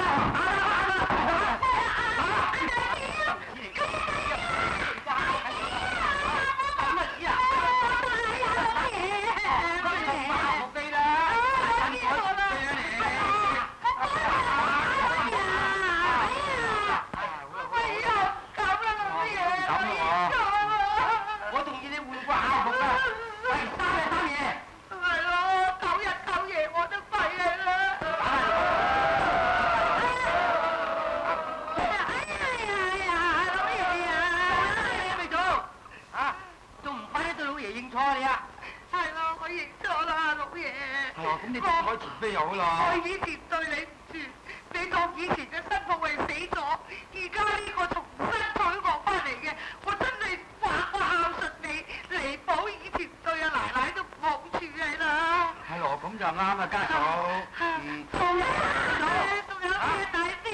咁你開前飛有啦！
我以前對你唔住，你當以前嘅新抱係死咗，而家呢個重新娶我翻嚟嘅，我真係話我孝順你，彌補以前對阿奶奶都冇處理啦。
係咯，咁就啱啊，家嫂。
仲有咩大